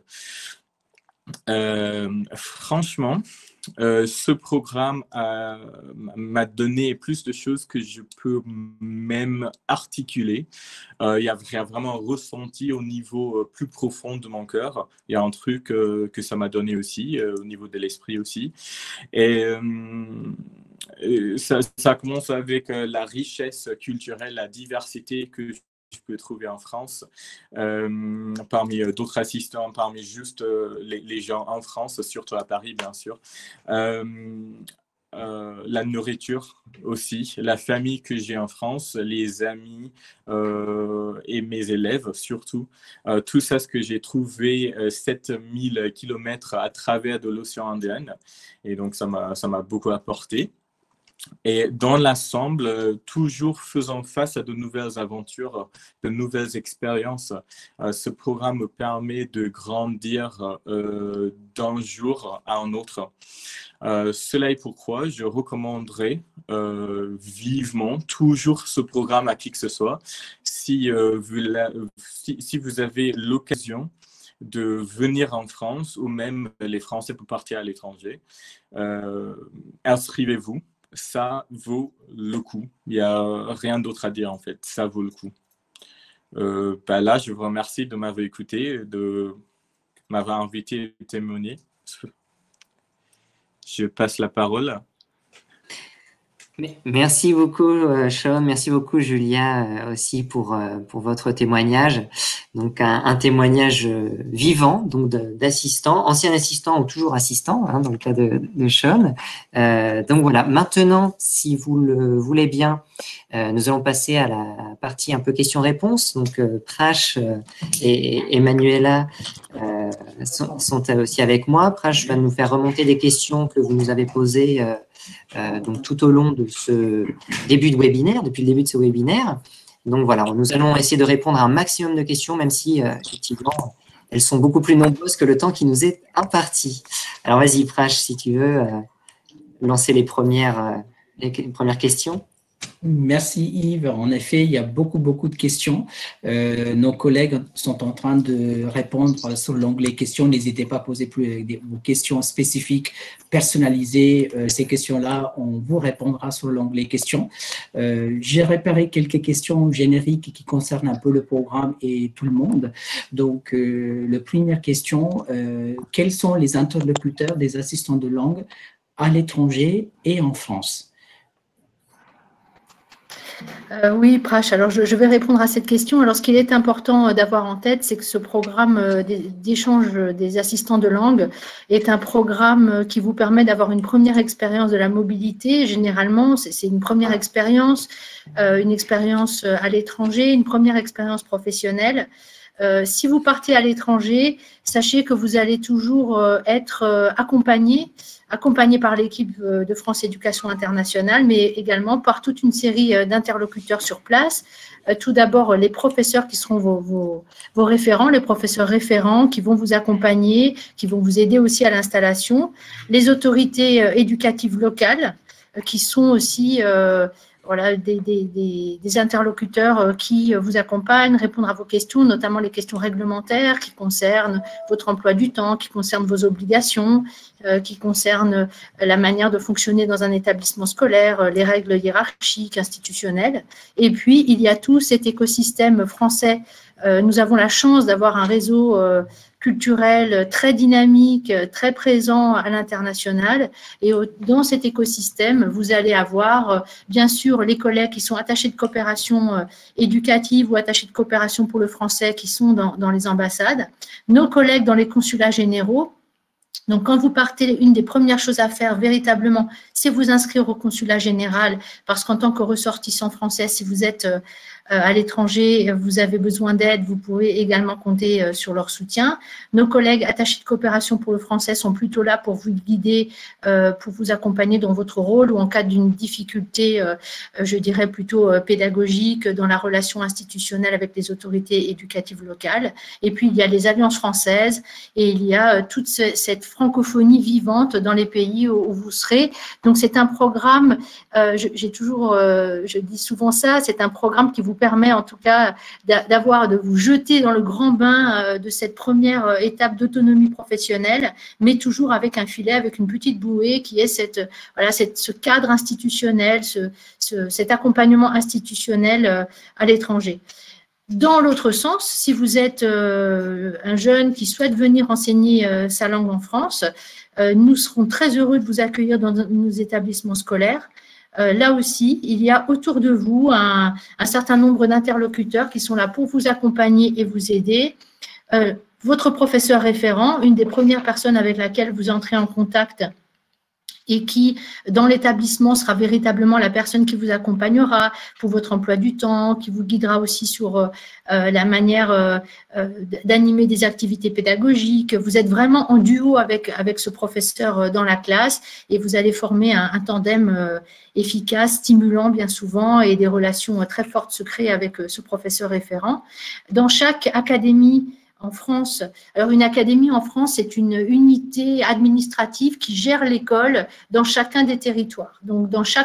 Franchement, ce programme m'a donné plus de choses que je peux même articuler. Il y a vraiment ressenti au niveau plus profond de mon cœur. Il y a un truc que ça m'a donné aussi, au niveau de l'esprit aussi. Et ça commence avec la richesse culturelle, la diversité que je peux trouver en France, parmi d'autres assistants, parmi juste les gens en France, surtout à Paris, bien sûr. la nourriture aussi, la famille que j'ai en France, les amis et mes élèves surtout. Tout ça, ce que j'ai trouvé 7000 kilomètres à travers de l'océan Indien. Et donc, ça m'a beaucoup apporté. Et dans l'ensemble, toujours faisant face à de nouvelles aventures, de nouvelles expériences, ce programme me permet de grandir d'un jour à un autre. Cela est pourquoi je recommanderais vivement toujours ce programme à qui que ce soit. Si vous avez l'occasion de venir en France, ou même les Français pour partir à l'étranger, inscrivez-vous. Ça vaut le coup. Il n'y a rien d'autre à dire en fait. Ça vaut le coup. Là, je vous remercie de m'avoir écouté, de m'avoir invité à témoigner. Je passe la parole. Merci beaucoup, Sean. Merci beaucoup, Julia, aussi pour votre témoignage. Donc, un témoignage vivant, donc d'assistant, ancien assistant ou toujours assistant, hein, dans le cas de Sean. Donc voilà. Maintenant, si vous le voulez bien, nous allons passer à la partie un peu questions-réponses. Donc, Prash et Manuela sont aussi avec moi. Prash va nous faire remonter des questions que vous nous avez posées donc tout au long de ce début de webinaire, depuis le début de ce webinaire. Donc voilà, nous allons essayer de répondre à un maximum de questions, même si effectivement elles sont beaucoup plus nombreuses que le temps qui nous est imparti. Alors vas-y Prash, si tu veux lancer les premières questions. Merci Yves. En effet, il y a beaucoup de questions. Nos collègues sont en train de répondre sur l'onglet questions. N'hésitez pas à poser vos questions spécifiques, personnalisées. Ces questions-là, on vous répondra sur l'onglet questions. J'ai repéré quelques questions génériques qui concernent un peu le programme et tout le monde. Donc, la première question, quels sont les interlocuteurs des assistants de langue à l'étranger et en France ? Oui, Prash, alors je vais répondre à cette question. Alors, ce qu'il est important d'avoir en tête, c'est que ce programme d'échange des assistants de langue est un programme qui vous permet d'avoir une première expérience de la mobilité. Généralement, c'est une première expérience à l'étranger, une première expérience professionnelle. Si vous partez à l'étranger, sachez que vous allez toujours être accompagné par l'équipe de France Éducation Internationale, mais également par toute une série d'interlocuteurs sur place. Tout d'abord, les professeurs qui seront vos référents, les professeurs référents qui vont vous accompagner, qui vont vous aider aussi à l'installation, les autorités éducatives locales qui sont aussi voilà, des interlocuteurs qui vous accompagnent, répondre à vos questions, notamment les questions réglementaires qui concernent votre emploi du temps, qui concernent vos obligations, qui concernent la manière de fonctionner dans un établissement scolaire, les règles hiérarchiques, institutionnelles. Et puis, il y a tout cet écosystème français. Nous avons la chance d'avoir un réseau culturel très dynamique, très présent à l'international. Et dans cet écosystème, vous allez avoir, bien sûr, les collègues qui sont attachés de coopération éducative ou attachés de coopération pour le français qui sont dans les ambassades, nos collègues dans les consulats généraux. Donc, quand vous partez, une des premières choses à faire véritablement, c'est vous inscrire au consulat général, parce qu'en tant que ressortissant français, si vous êtes à l'étranger, vous avez besoin d'aide, vous pouvez également compter sur leur soutien. Nos collègues attachés de coopération pour le français sont plutôt là pour vous guider, pour vous accompagner dans votre rôle ou en cas d'une difficulté, je dirais plutôt pédagogique dans la relation institutionnelle avec les autorités éducatives locales. Et puis, il y a les alliances françaises et il y a toute cette francophonie vivante dans les pays où vous serez. Donc, c'est un programme, je dis souvent ça, c'est un programme qui vous permet en tout cas de vous jeter dans le grand bain de cette première étape d'autonomie professionnelle, mais toujours avec un filet, avec une petite bouée qui est ce cadre institutionnel, cet accompagnement institutionnel à l'étranger. Dans l'autre sens, si vous êtes un jeune qui souhaite venir enseigner sa langue en France, nous serons très heureux de vous accueillir dans nos établissements scolaires. Là aussi, il y a autour de vous un certain nombre d'interlocuteurs qui sont là pour vous accompagner et vous aider. Votre professeur référent, une des premières personnes avec laquelle vous entrez en contact, et qui, dans l'établissement, sera véritablement la personne qui vous accompagnera pour votre emploi du temps, qui vous guidera aussi sur la manière d'animer des activités pédagogiques. Vous êtes vraiment en duo avec ce professeur dans la classe et vous allez former un tandem efficace, stimulant bien souvent et des relations très fortes se créent avec ce professeur référent. Dans chaque académie, en France, alors une académie en France, c'est une unité administrative qui gère l'école dans chacun des territoires. Donc, dans chaque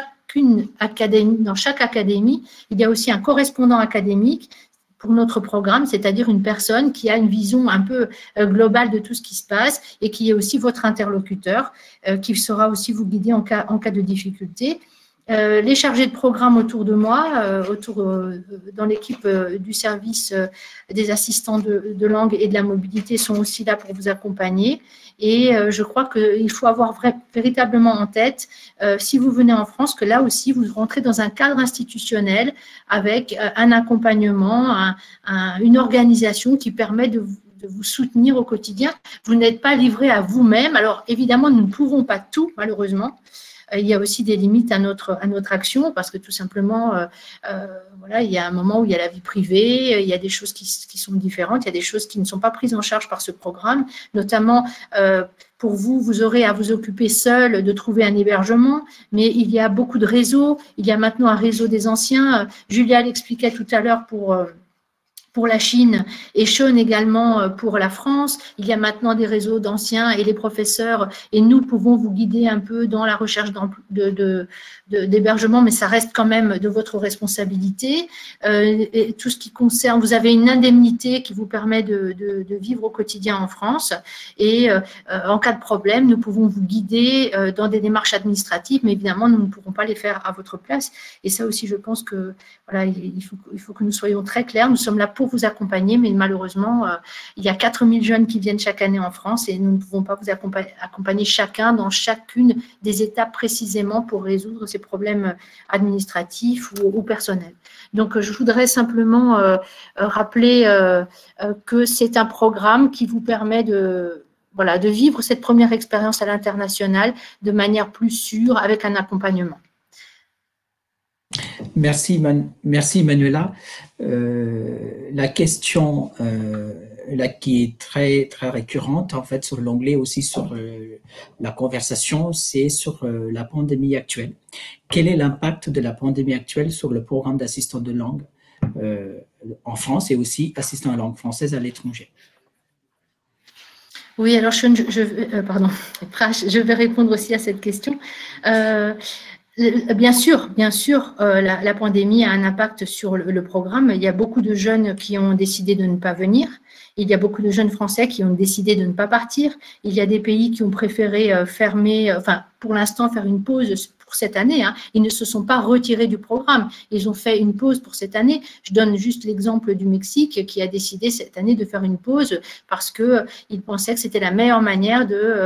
académie, il y a aussi un correspondant académique pour notre programme, c'est-à-dire une personne qui a une vision un peu globale de tout ce qui se passe et qui est aussi votre interlocuteur, qui saura aussi vous guider en cas de difficulté. Les chargés de programme autour de moi, dans l'équipe du service des assistants de langue et de la mobilité sont aussi là pour vous accompagner. Et je crois qu'il faut avoir véritablement en tête, si vous venez en France, que là aussi, vous rentrez dans un cadre institutionnel avec un accompagnement, une organisation qui permet de vous soutenir au quotidien. Vous n'êtes pas livré à vous-même. Alors, évidemment, nous ne pouvons pas tout, malheureusement. Il y a aussi des limites à notre action parce que tout simplement, voilà, il y a un moment où il y a la vie privée, il y a des choses qui sont différentes, il y a des choses qui ne sont pas prises en charge par ce programme, notamment pour vous, vous aurez à vous occuper seul de trouver un hébergement, mais il y a beaucoup de réseaux, il y a maintenant un réseau des anciens, Julia l'expliquait tout à l'heure pour la Chine et Sean également pour la France. Il y a maintenant des réseaux d'anciens et les professeurs et nous pouvons vous guider un peu dans la recherche d'hébergement, mais ça reste quand même de votre responsabilité. Et tout ce qui concerne, vous avez une indemnité qui vous permet de vivre au quotidien en France et en cas de problème, nous pouvons vous guider dans des démarches administratives, mais évidemment, nous ne pourrons pas les faire à votre place. Et ça aussi, je pense que voilà, il faut que nous soyons très clairs. Nous sommes là pour vous accompagner, mais malheureusement, il y a 4000 jeunes qui viennent chaque année en France et nous ne pouvons pas vous accompagner chacun dans chacune des étapes précisément pour résoudre ces problèmes administratifs ou personnels. Donc, je voudrais simplement rappeler que c'est un programme qui vous permet de vivre cette première expérience à l'international de manière plus sûre avec un accompagnement. Merci Manuela. La question là, qui est très, très récurrente en fait sur l'onglet aussi sur la conversation, c'est sur la pandémie actuelle. Quel est l'impact de la pandémie actuelle sur le programme d'assistant de langue en France et aussi assistant à langue française à l'étranger? Oui, alors je vais répondre aussi à cette question. Bien sûr, la pandémie a un impact sur le programme. Il y a beaucoup de jeunes qui ont décidé de ne pas venir. Il y a beaucoup de jeunes Français qui ont décidé de ne pas partir. Il y a des pays qui ont préféré fermer, pour l'instant, faire une pause pour cette année. Ils ne se sont pas retirés du programme. Ils ont fait une pause pour cette année. Je donne juste l'exemple du Mexique qui a décidé cette année de faire une pause parce qu'ils pensaient que c'était la meilleure manière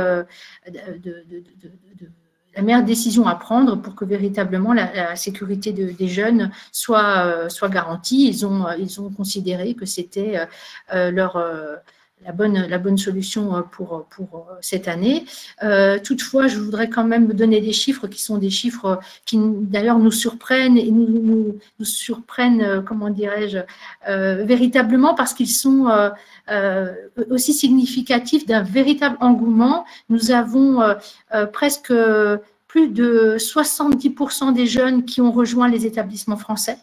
la meilleure décision à prendre pour que véritablement la sécurité des jeunes soit garantie. Ils ont considéré que c'était la bonne solution pour cette année. Toutefois, je voudrais quand même donner des chiffres qui sont des chiffres qui d'ailleurs nous surprennent et nous surprennent, comment dirais-je, véritablement parce qu'ils sont aussi significatifs d'un véritable engouement. Nous avons presque plus de 70% des jeunes qui ont rejoint les établissements français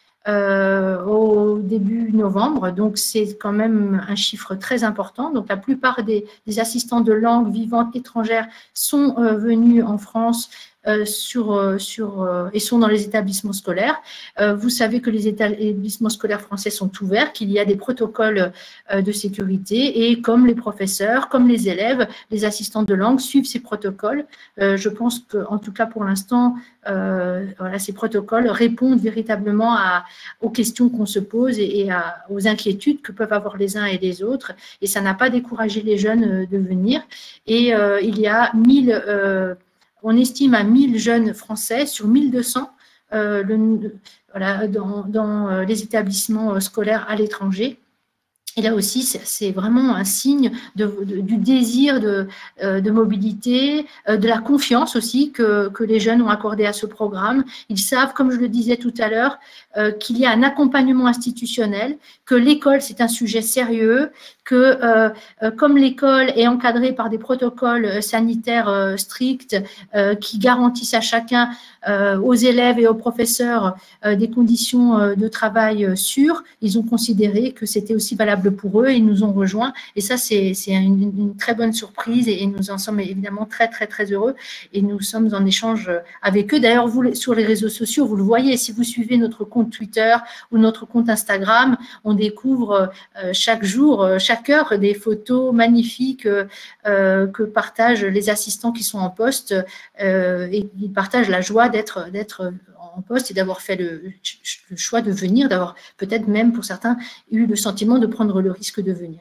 au début novembre, donc c'est quand même un chiffre très important. Donc la plupart des assistants de langue vivantes étrangères sont venus en France et sont dans les établissements scolaires. Vous savez que les établissements scolaires français sont ouverts, qu'il y a des protocoles de sécurité et comme les professeurs, comme les élèves, les assistants de langue suivent ces protocoles. Je pense qu'en tout cas pour l'instant, ces protocoles répondent véritablement aux questions qu'on se pose et aux inquiétudes que peuvent avoir les uns et les autres. Et ça n'a pas découragé les jeunes de venir. Et il y a on estime à 1000 jeunes français sur 1200 dans les établissements scolaires à l'étranger. Et là aussi, c'est vraiment un signe du désir de mobilité, de la confiance aussi que les jeunes ont accordé à ce programme. Ils savent, comme je le disais tout à l'heure, qu'il y a un accompagnement institutionnel, que l'école, c'est un sujet sérieux, que comme l'école est encadrée par des protocoles sanitaires stricts qui garantissent à chacun, aux élèves et aux professeurs, des conditions de travail sûres, ils ont considéré que c'était aussi valable pour eux et ils nous ont rejoints. Et ça, c'est une très bonne surprise et nous en sommes évidemment très, très, très heureux. Et nous sommes en échange avec eux. D'ailleurs, vous, sur les réseaux sociaux, vous le voyez, si vous suivez notre compte Twitter ou notre compte Instagram, on découvre chaque jour, chaque heure, des photos magnifiques que partagent les assistants qui sont en poste et ils partagent la joie d'être en poste et d'avoir fait le choix de venir, d'avoir peut-être même pour certains eu le sentiment de prendre le risque de venir.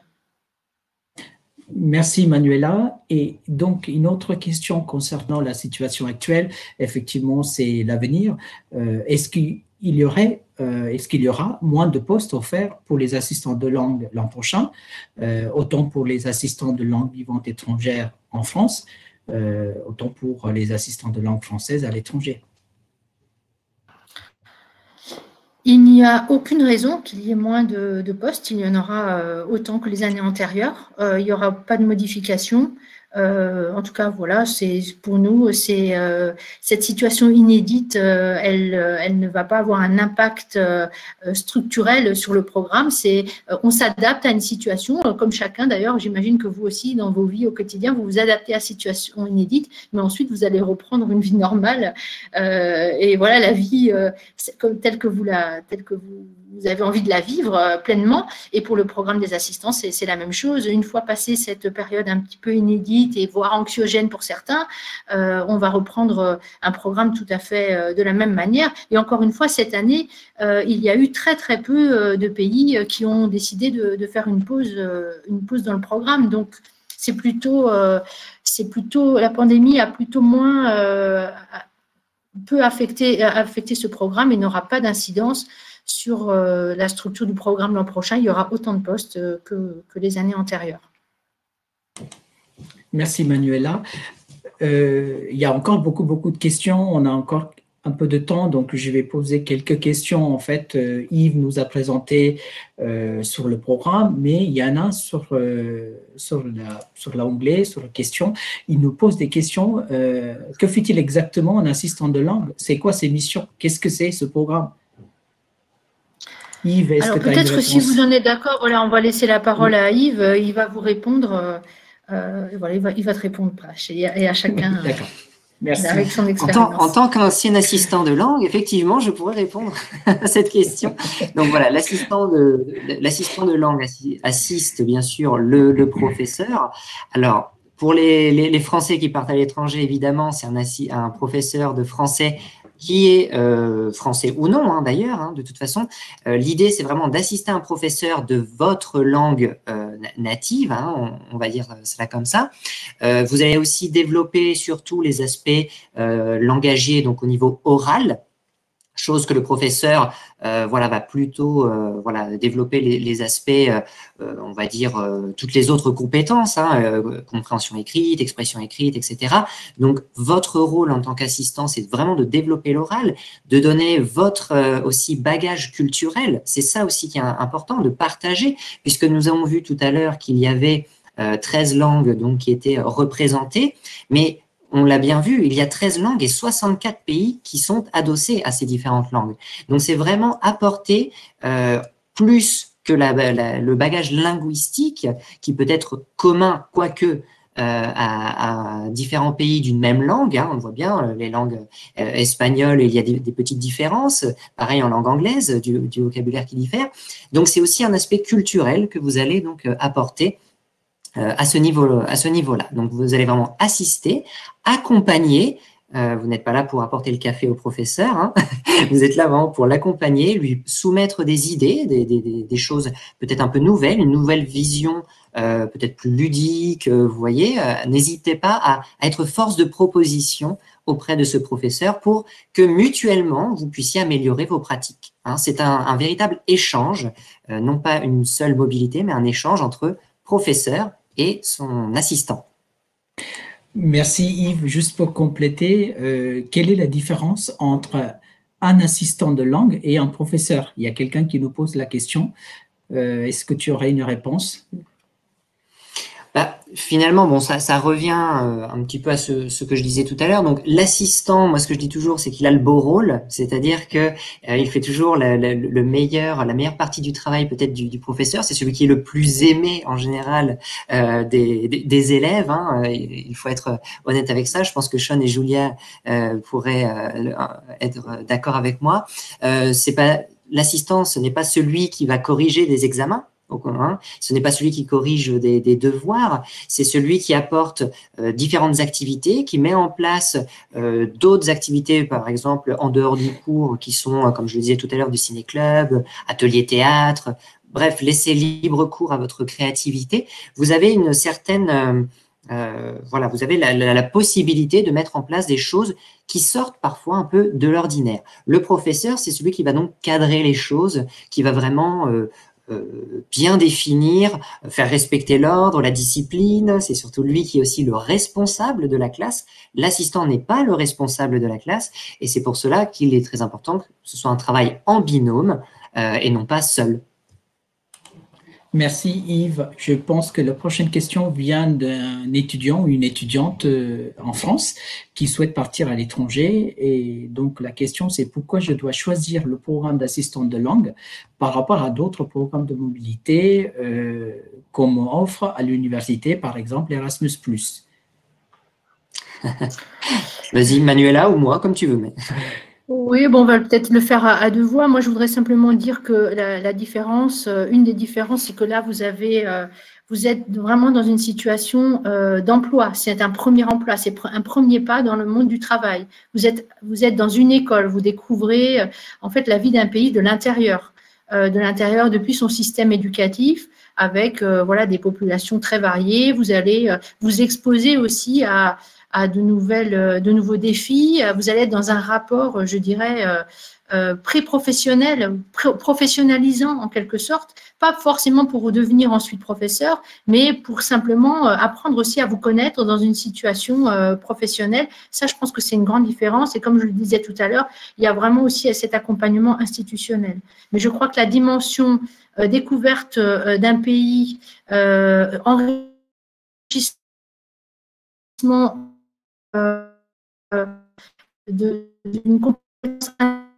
Merci Manuela. Et donc une autre question concernant la situation actuelle, effectivement c'est l'avenir. Est-ce qu'il y aura moins de postes offerts pour les assistants de langue l'an prochain, autant pour les assistants de langue vivante étrangère en France, autant pour les assistants de langue française à l'étranger? Il n'y a aucune raison qu'il y ait moins de postes. Il y en aura autant que les années antérieures. Il n'y aura pas de modification. En tout cas, voilà, c'est pour nous, cette situation inédite, elle ne va pas avoir un impact structurel sur le programme. On s'adapte à une situation, comme chacun d'ailleurs. J'imagine que vous aussi, dans vos vies au quotidien, vous vous adaptez à une situation inédite, mais ensuite vous allez reprendre une vie normale. Et voilà, la vie telle que vous avez envie de la vivre pleinement. Et pour le programme des assistants, c'est la même chose. Une fois passée cette période un petit peu inédite et voire anxiogène pour certains, on va reprendre un programme tout à fait de la même manière. Et encore une fois, cette année, il y a eu très très peu de pays qui ont décidé de faire une pause dans le programme. Donc, c'est plutôt la pandémie a plutôt moins peut affecter ce programme et n'aura pas d'incidence sur la structure du programme l'an prochain. Il y aura autant de postes que les années antérieures. Merci Manuela. Il y a encore beaucoup de questions. On a encore un peu de temps, donc je vais poser quelques questions. En fait, Yves nous a présenté sur le programme, mais il y en a sur l'onglet, sur la question. Il nous pose des questions. Que fait-il exactement un assistant de langue? C'est quoi ses missions? Qu'est-ce que c'est ce programme? Yves, est-ce que tu as une réponse? Peut-être si vous en êtes d'accord, voilà, on va laisser la parole à Yves. Il va vous répondre. Voilà, il va te répondre et à chacun. D'accord. Merci. Avec son expérience. En tant qu'ancien assistant de langue, effectivement, je pourrais répondre à cette question. Donc voilà, l'assistant de langue assiste bien sûr le professeur. Alors, pour les Français qui partent à l'étranger, évidemment, c'est un professeur de français qui est français ou non, hein, d'ailleurs, hein, de toute façon. L'idée, c'est vraiment d'assister un professeur de votre langue native, hein, on va dire cela comme ça. Vous allez aussi développer surtout les aspects langagiers, donc au niveau oral, chose que le professeur va plutôt développer les aspects, on va dire, toutes les autres compétences, hein, compréhension écrite, expression écrite, etc. Donc, votre rôle en tant qu'assistant, c'est vraiment de développer l'oral, de donner votre aussi bagage culturel. C'est ça aussi qui est important, de partager, puisque nous avons vu tout à l'heure qu'il y avait 13 langues donc, qui étaient représentées, mais on l'a bien vu, il y a 13 langues et 64 pays qui sont adossés à ces différentes langues. Donc, c'est vraiment apporter plus que le bagage linguistique qui peut être commun, quoique, à différents pays d'une même langue. Hein, on voit bien, les langues espagnoles, il y a des petites différences. Pareil en langue anglaise, du vocabulaire qui diffère. Donc, c'est aussi un aspect culturel que vous allez donc apporter à ce niveau-là. Donc, vous allez vraiment assister, accompagner. Vous n'êtes pas là pour apporter le café au professeur. Hein. Vous êtes là vraiment pour l'accompagner, lui soumettre des idées, des choses peut-être un peu nouvelles, une nouvelle vision peut-être plus ludique. Vous voyez, n'hésitez pas à être force de proposition auprès de ce professeur pour que mutuellement, vous puissiez améliorer vos pratiques. Hein, c'est un véritable échange, non pas une seule mobilité, mais un échange entre professeur et son assistant. Merci Yves. Juste pour compléter, quelle est la différence entre un assistant de langue et un professeur? Il y a quelqu'un qui nous pose la question. Est-ce que tu aurais une réponse? Finalement, bon, ça revient un petit peu à ce que je disais tout à l'heure. Donc, l'assistant, moi, ce que je dis toujours, c'est qu'il a le beau rôle, c'est-à-dire que il fait toujours la meilleure partie du travail peut-être du professeur. C'est celui qui est le plus aimé en général des élèves. Hein. Il faut être honnête avec ça. Je pense que Sean et Julia pourraient être d'accord avec moi. C'est pas l'assistant, ce n'est pas celui qui va corriger des examens. Ce n'est pas celui qui corrige des devoirs, c'est celui qui apporte différentes activités, qui met en place d'autres activités, par exemple en dehors du cours, qui sont, comme je le disais tout à l'heure, du ciné-club, atelier théâtre, bref, laissez libre cours à votre créativité. Vous avez une certaine, voilà, vous avez la possibilité de mettre en place des choses qui sortent parfois un peu de l'ordinaire. Le professeur, c'est celui qui va donc cadrer les choses, qui va vraiment bien définir, faire respecter l'ordre, la discipline. C'est surtout lui qui est aussi le responsable de la classe. L'assistant n'est pas le responsable de la classe et c'est pour cela qu'il est très important que ce soit un travail en binôme et non pas seul. Merci Yves. Je pense que la prochaine question vient d'un étudiant ou une étudiante en France qui souhaite partir à l'étranger. Et donc la question c'est pourquoi je dois choisir le programme d'assistant de langue par rapport à d'autres programmes de mobilité comme offre à l'université, par exemple Erasmus+. Vas-y Manuela ou moi, comme tu veux. Mais... Oui, bon, on va peut-être le faire à deux voix. Moi, je voudrais simplement dire que la différence, une des différences, c'est que là, vous êtes vraiment dans une situation d'emploi. C'est un premier emploi, c'est un premier pas dans le monde du travail. Vous êtes dans une école, vous découvrez en fait la vie d'un pays de l'intérieur depuis son système éducatif, avec voilà des populations très variées. Vous allez vous exposer aussi à de nouveaux défis. Vous allez être dans un rapport, je dirais, pré-professionnel, professionnalisant en quelque sorte, pas forcément pour devenir ensuite professeur, mais pour simplement apprendre aussi à vous connaître dans une situation professionnelle. Ça, je pense que c'est une grande différence. Et comme je le disais tout à l'heure, il y a vraiment aussi cet accompagnement institutionnel. Mais je crois que la dimension découverte d'un pays, enrichissement d'une compétence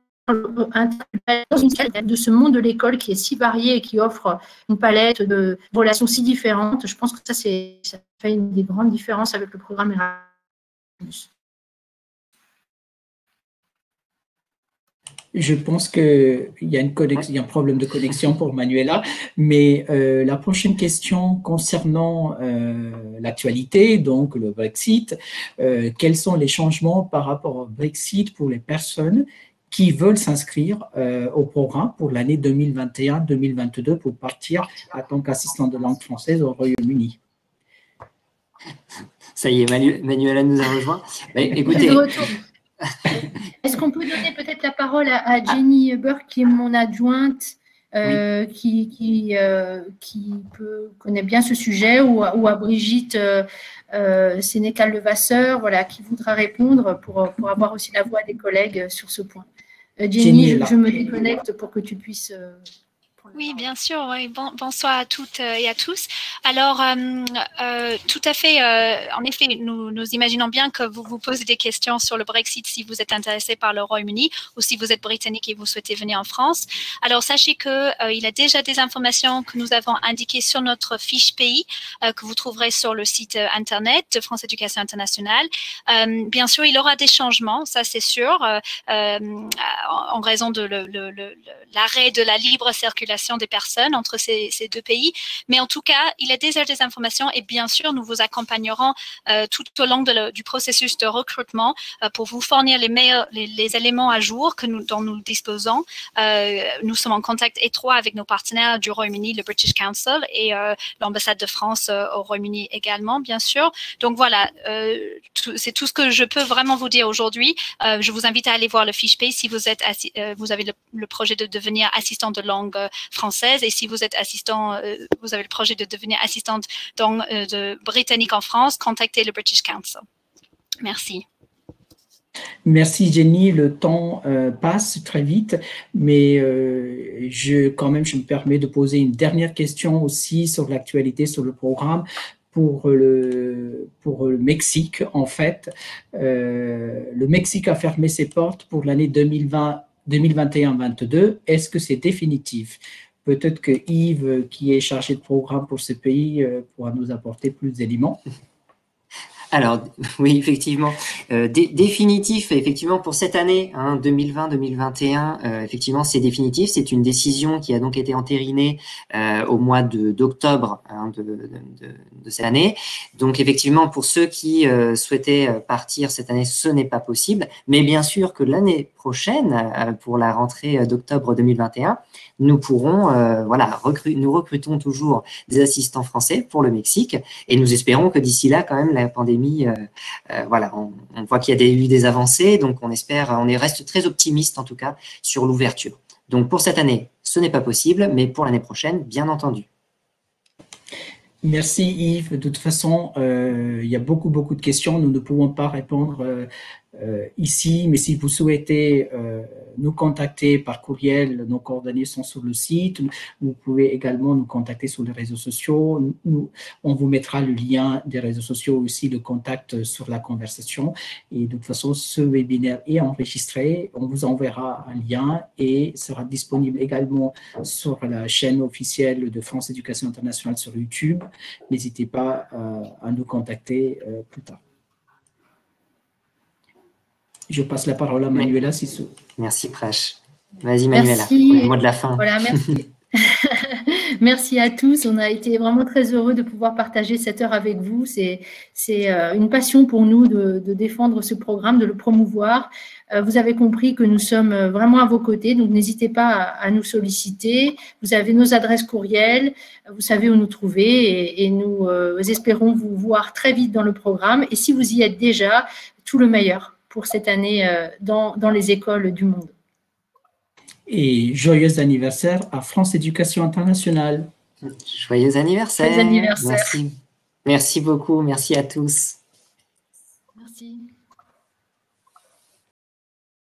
de ce monde de l'école qui est si varié et qui offre une palette de relations si différentes. Je pense que ça fait une des grandes différences avec le programme Erasmus. Je pense qu'il y a un problème de connexion pour Manuela, mais la prochaine question concernant l'actualité, donc le Brexit, quels sont les changements par rapport au Brexit pour les personnes qui veulent s'inscrire au programme pour l'année 2021-2022 pour partir en tant qu'assistant de langue française au Royaume-Uni? Ça y est, Manuela nous a rejoint. Écoutez... Est-ce qu'on peut donner peut-être la parole à Jenny Burke, qui est mon adjointe, qui connaît bien ce sujet, ou à Brigitte Sénécal-Levasseur, voilà, qui voudra répondre pour avoir aussi la voix des collègues sur ce point. Jenny, je me déconnecte pour que tu puisses... Oui, bien sûr. Oui. Bonsoir à toutes et à tous. Alors, tout à fait, en effet, nous imaginons bien que vous vous posez des questions sur le Brexit si vous êtes intéressé par le Royaume-Uni ou si vous êtes britannique et vous souhaitez venir en France. Alors, sachez qu'il y a déjà des informations que nous avons indiquées sur notre fiche pays que vous trouverez sur le site Internet de France Éducation Internationale. Bien sûr, il y aura des changements, ça c'est sûr, en raison de l'arrêt de la libre circulation circulation des personnes entre ces deux pays. Mais en tout cas, il y a déjà des informations et bien sûr, nous vous accompagnerons tout au long du processus de recrutement pour vous fournir les éléments à jour dont nous disposons. Nous sommes en contact étroit avec nos partenaires du Royaume-Uni, le British Council et l'ambassade de France au Royaume-Uni également, bien sûr. Donc voilà, c'est tout ce que je peux vraiment vous dire aujourd'hui. Je vous invite à aller voir le fiche pay si vous avez le projet de devenir assistant de langue française et si vous êtes vous avez le projet de devenir assistante de britannique en France, contactez le British Council. Merci. Merci Jenny, le temps passe très vite, mais je me permets de poser une dernière question aussi sur l'actualité, sur le programme. Pour le Mexique, en fait, le Mexique a fermé ses portes pour l'année 2021-22. Est-ce que c'est définitif? Peut-être que Yves, qui est chargé de programme pour ce pays, pourra nous apporter plus d'éléments. Alors, oui, effectivement, définitif, effectivement, pour cette année, 2020-2021, effectivement, c'est définitif. C'est une décision qui a donc été entérinée au mois d'octobre de cette année. Donc, effectivement, pour ceux qui souhaitaient partir cette année, ce n'est pas possible. Mais bien sûr que l'année prochaine, pour la rentrée d'octobre 2021, nous pourrons, nous recrutons toujours des assistants français pour le Mexique et nous espérons que d'ici là, quand même, la pandémie, on voit qu'il y a eu des avancées, donc on reste très optimiste en tout cas sur l'ouverture. Donc pour cette année, ce n'est pas possible, mais pour l'année prochaine, bien entendu. Merci Yves. De toute façon, il y a beaucoup de questions. Nous ne pouvons pas répondre ici, mais si vous souhaitez nous contacter par courriel, nos coordonnées sont sur le site. Vous pouvez également nous contacter sur les réseaux sociaux. On vous mettra le lien des réseaux sociaux aussi, le contact sur la conversation. Et de toute façon, ce webinaire est enregistré. On vous enverra un lien et sera disponible également sur la chaîne officielle de France Éducation Internationale sur YouTube. N'hésitez pas à nous contacter plus tard. Je passe la parole à Manuela Sissou. Merci Presh. Vas-y Manuela, pour le mot de la fin. Voilà, merci. Merci à tous. On a été vraiment très heureux de pouvoir partager cette heure avec vous. C'est une passion pour nous de défendre ce programme, de le promouvoir. Vous avez compris que nous sommes vraiment à vos côtés, donc n'hésitez pas à nous solliciter. Vous avez nos adresses courriels, vous savez où nous trouver et nous espérons vous voir très vite dans le programme. Et si vous y êtes déjà, tout le meilleur pour cette année dans les écoles du monde. Et joyeux anniversaire à France Éducation Internationale. Joyeux anniversaire. Joyeux anniversaire. Merci. Merci beaucoup. Merci à tous.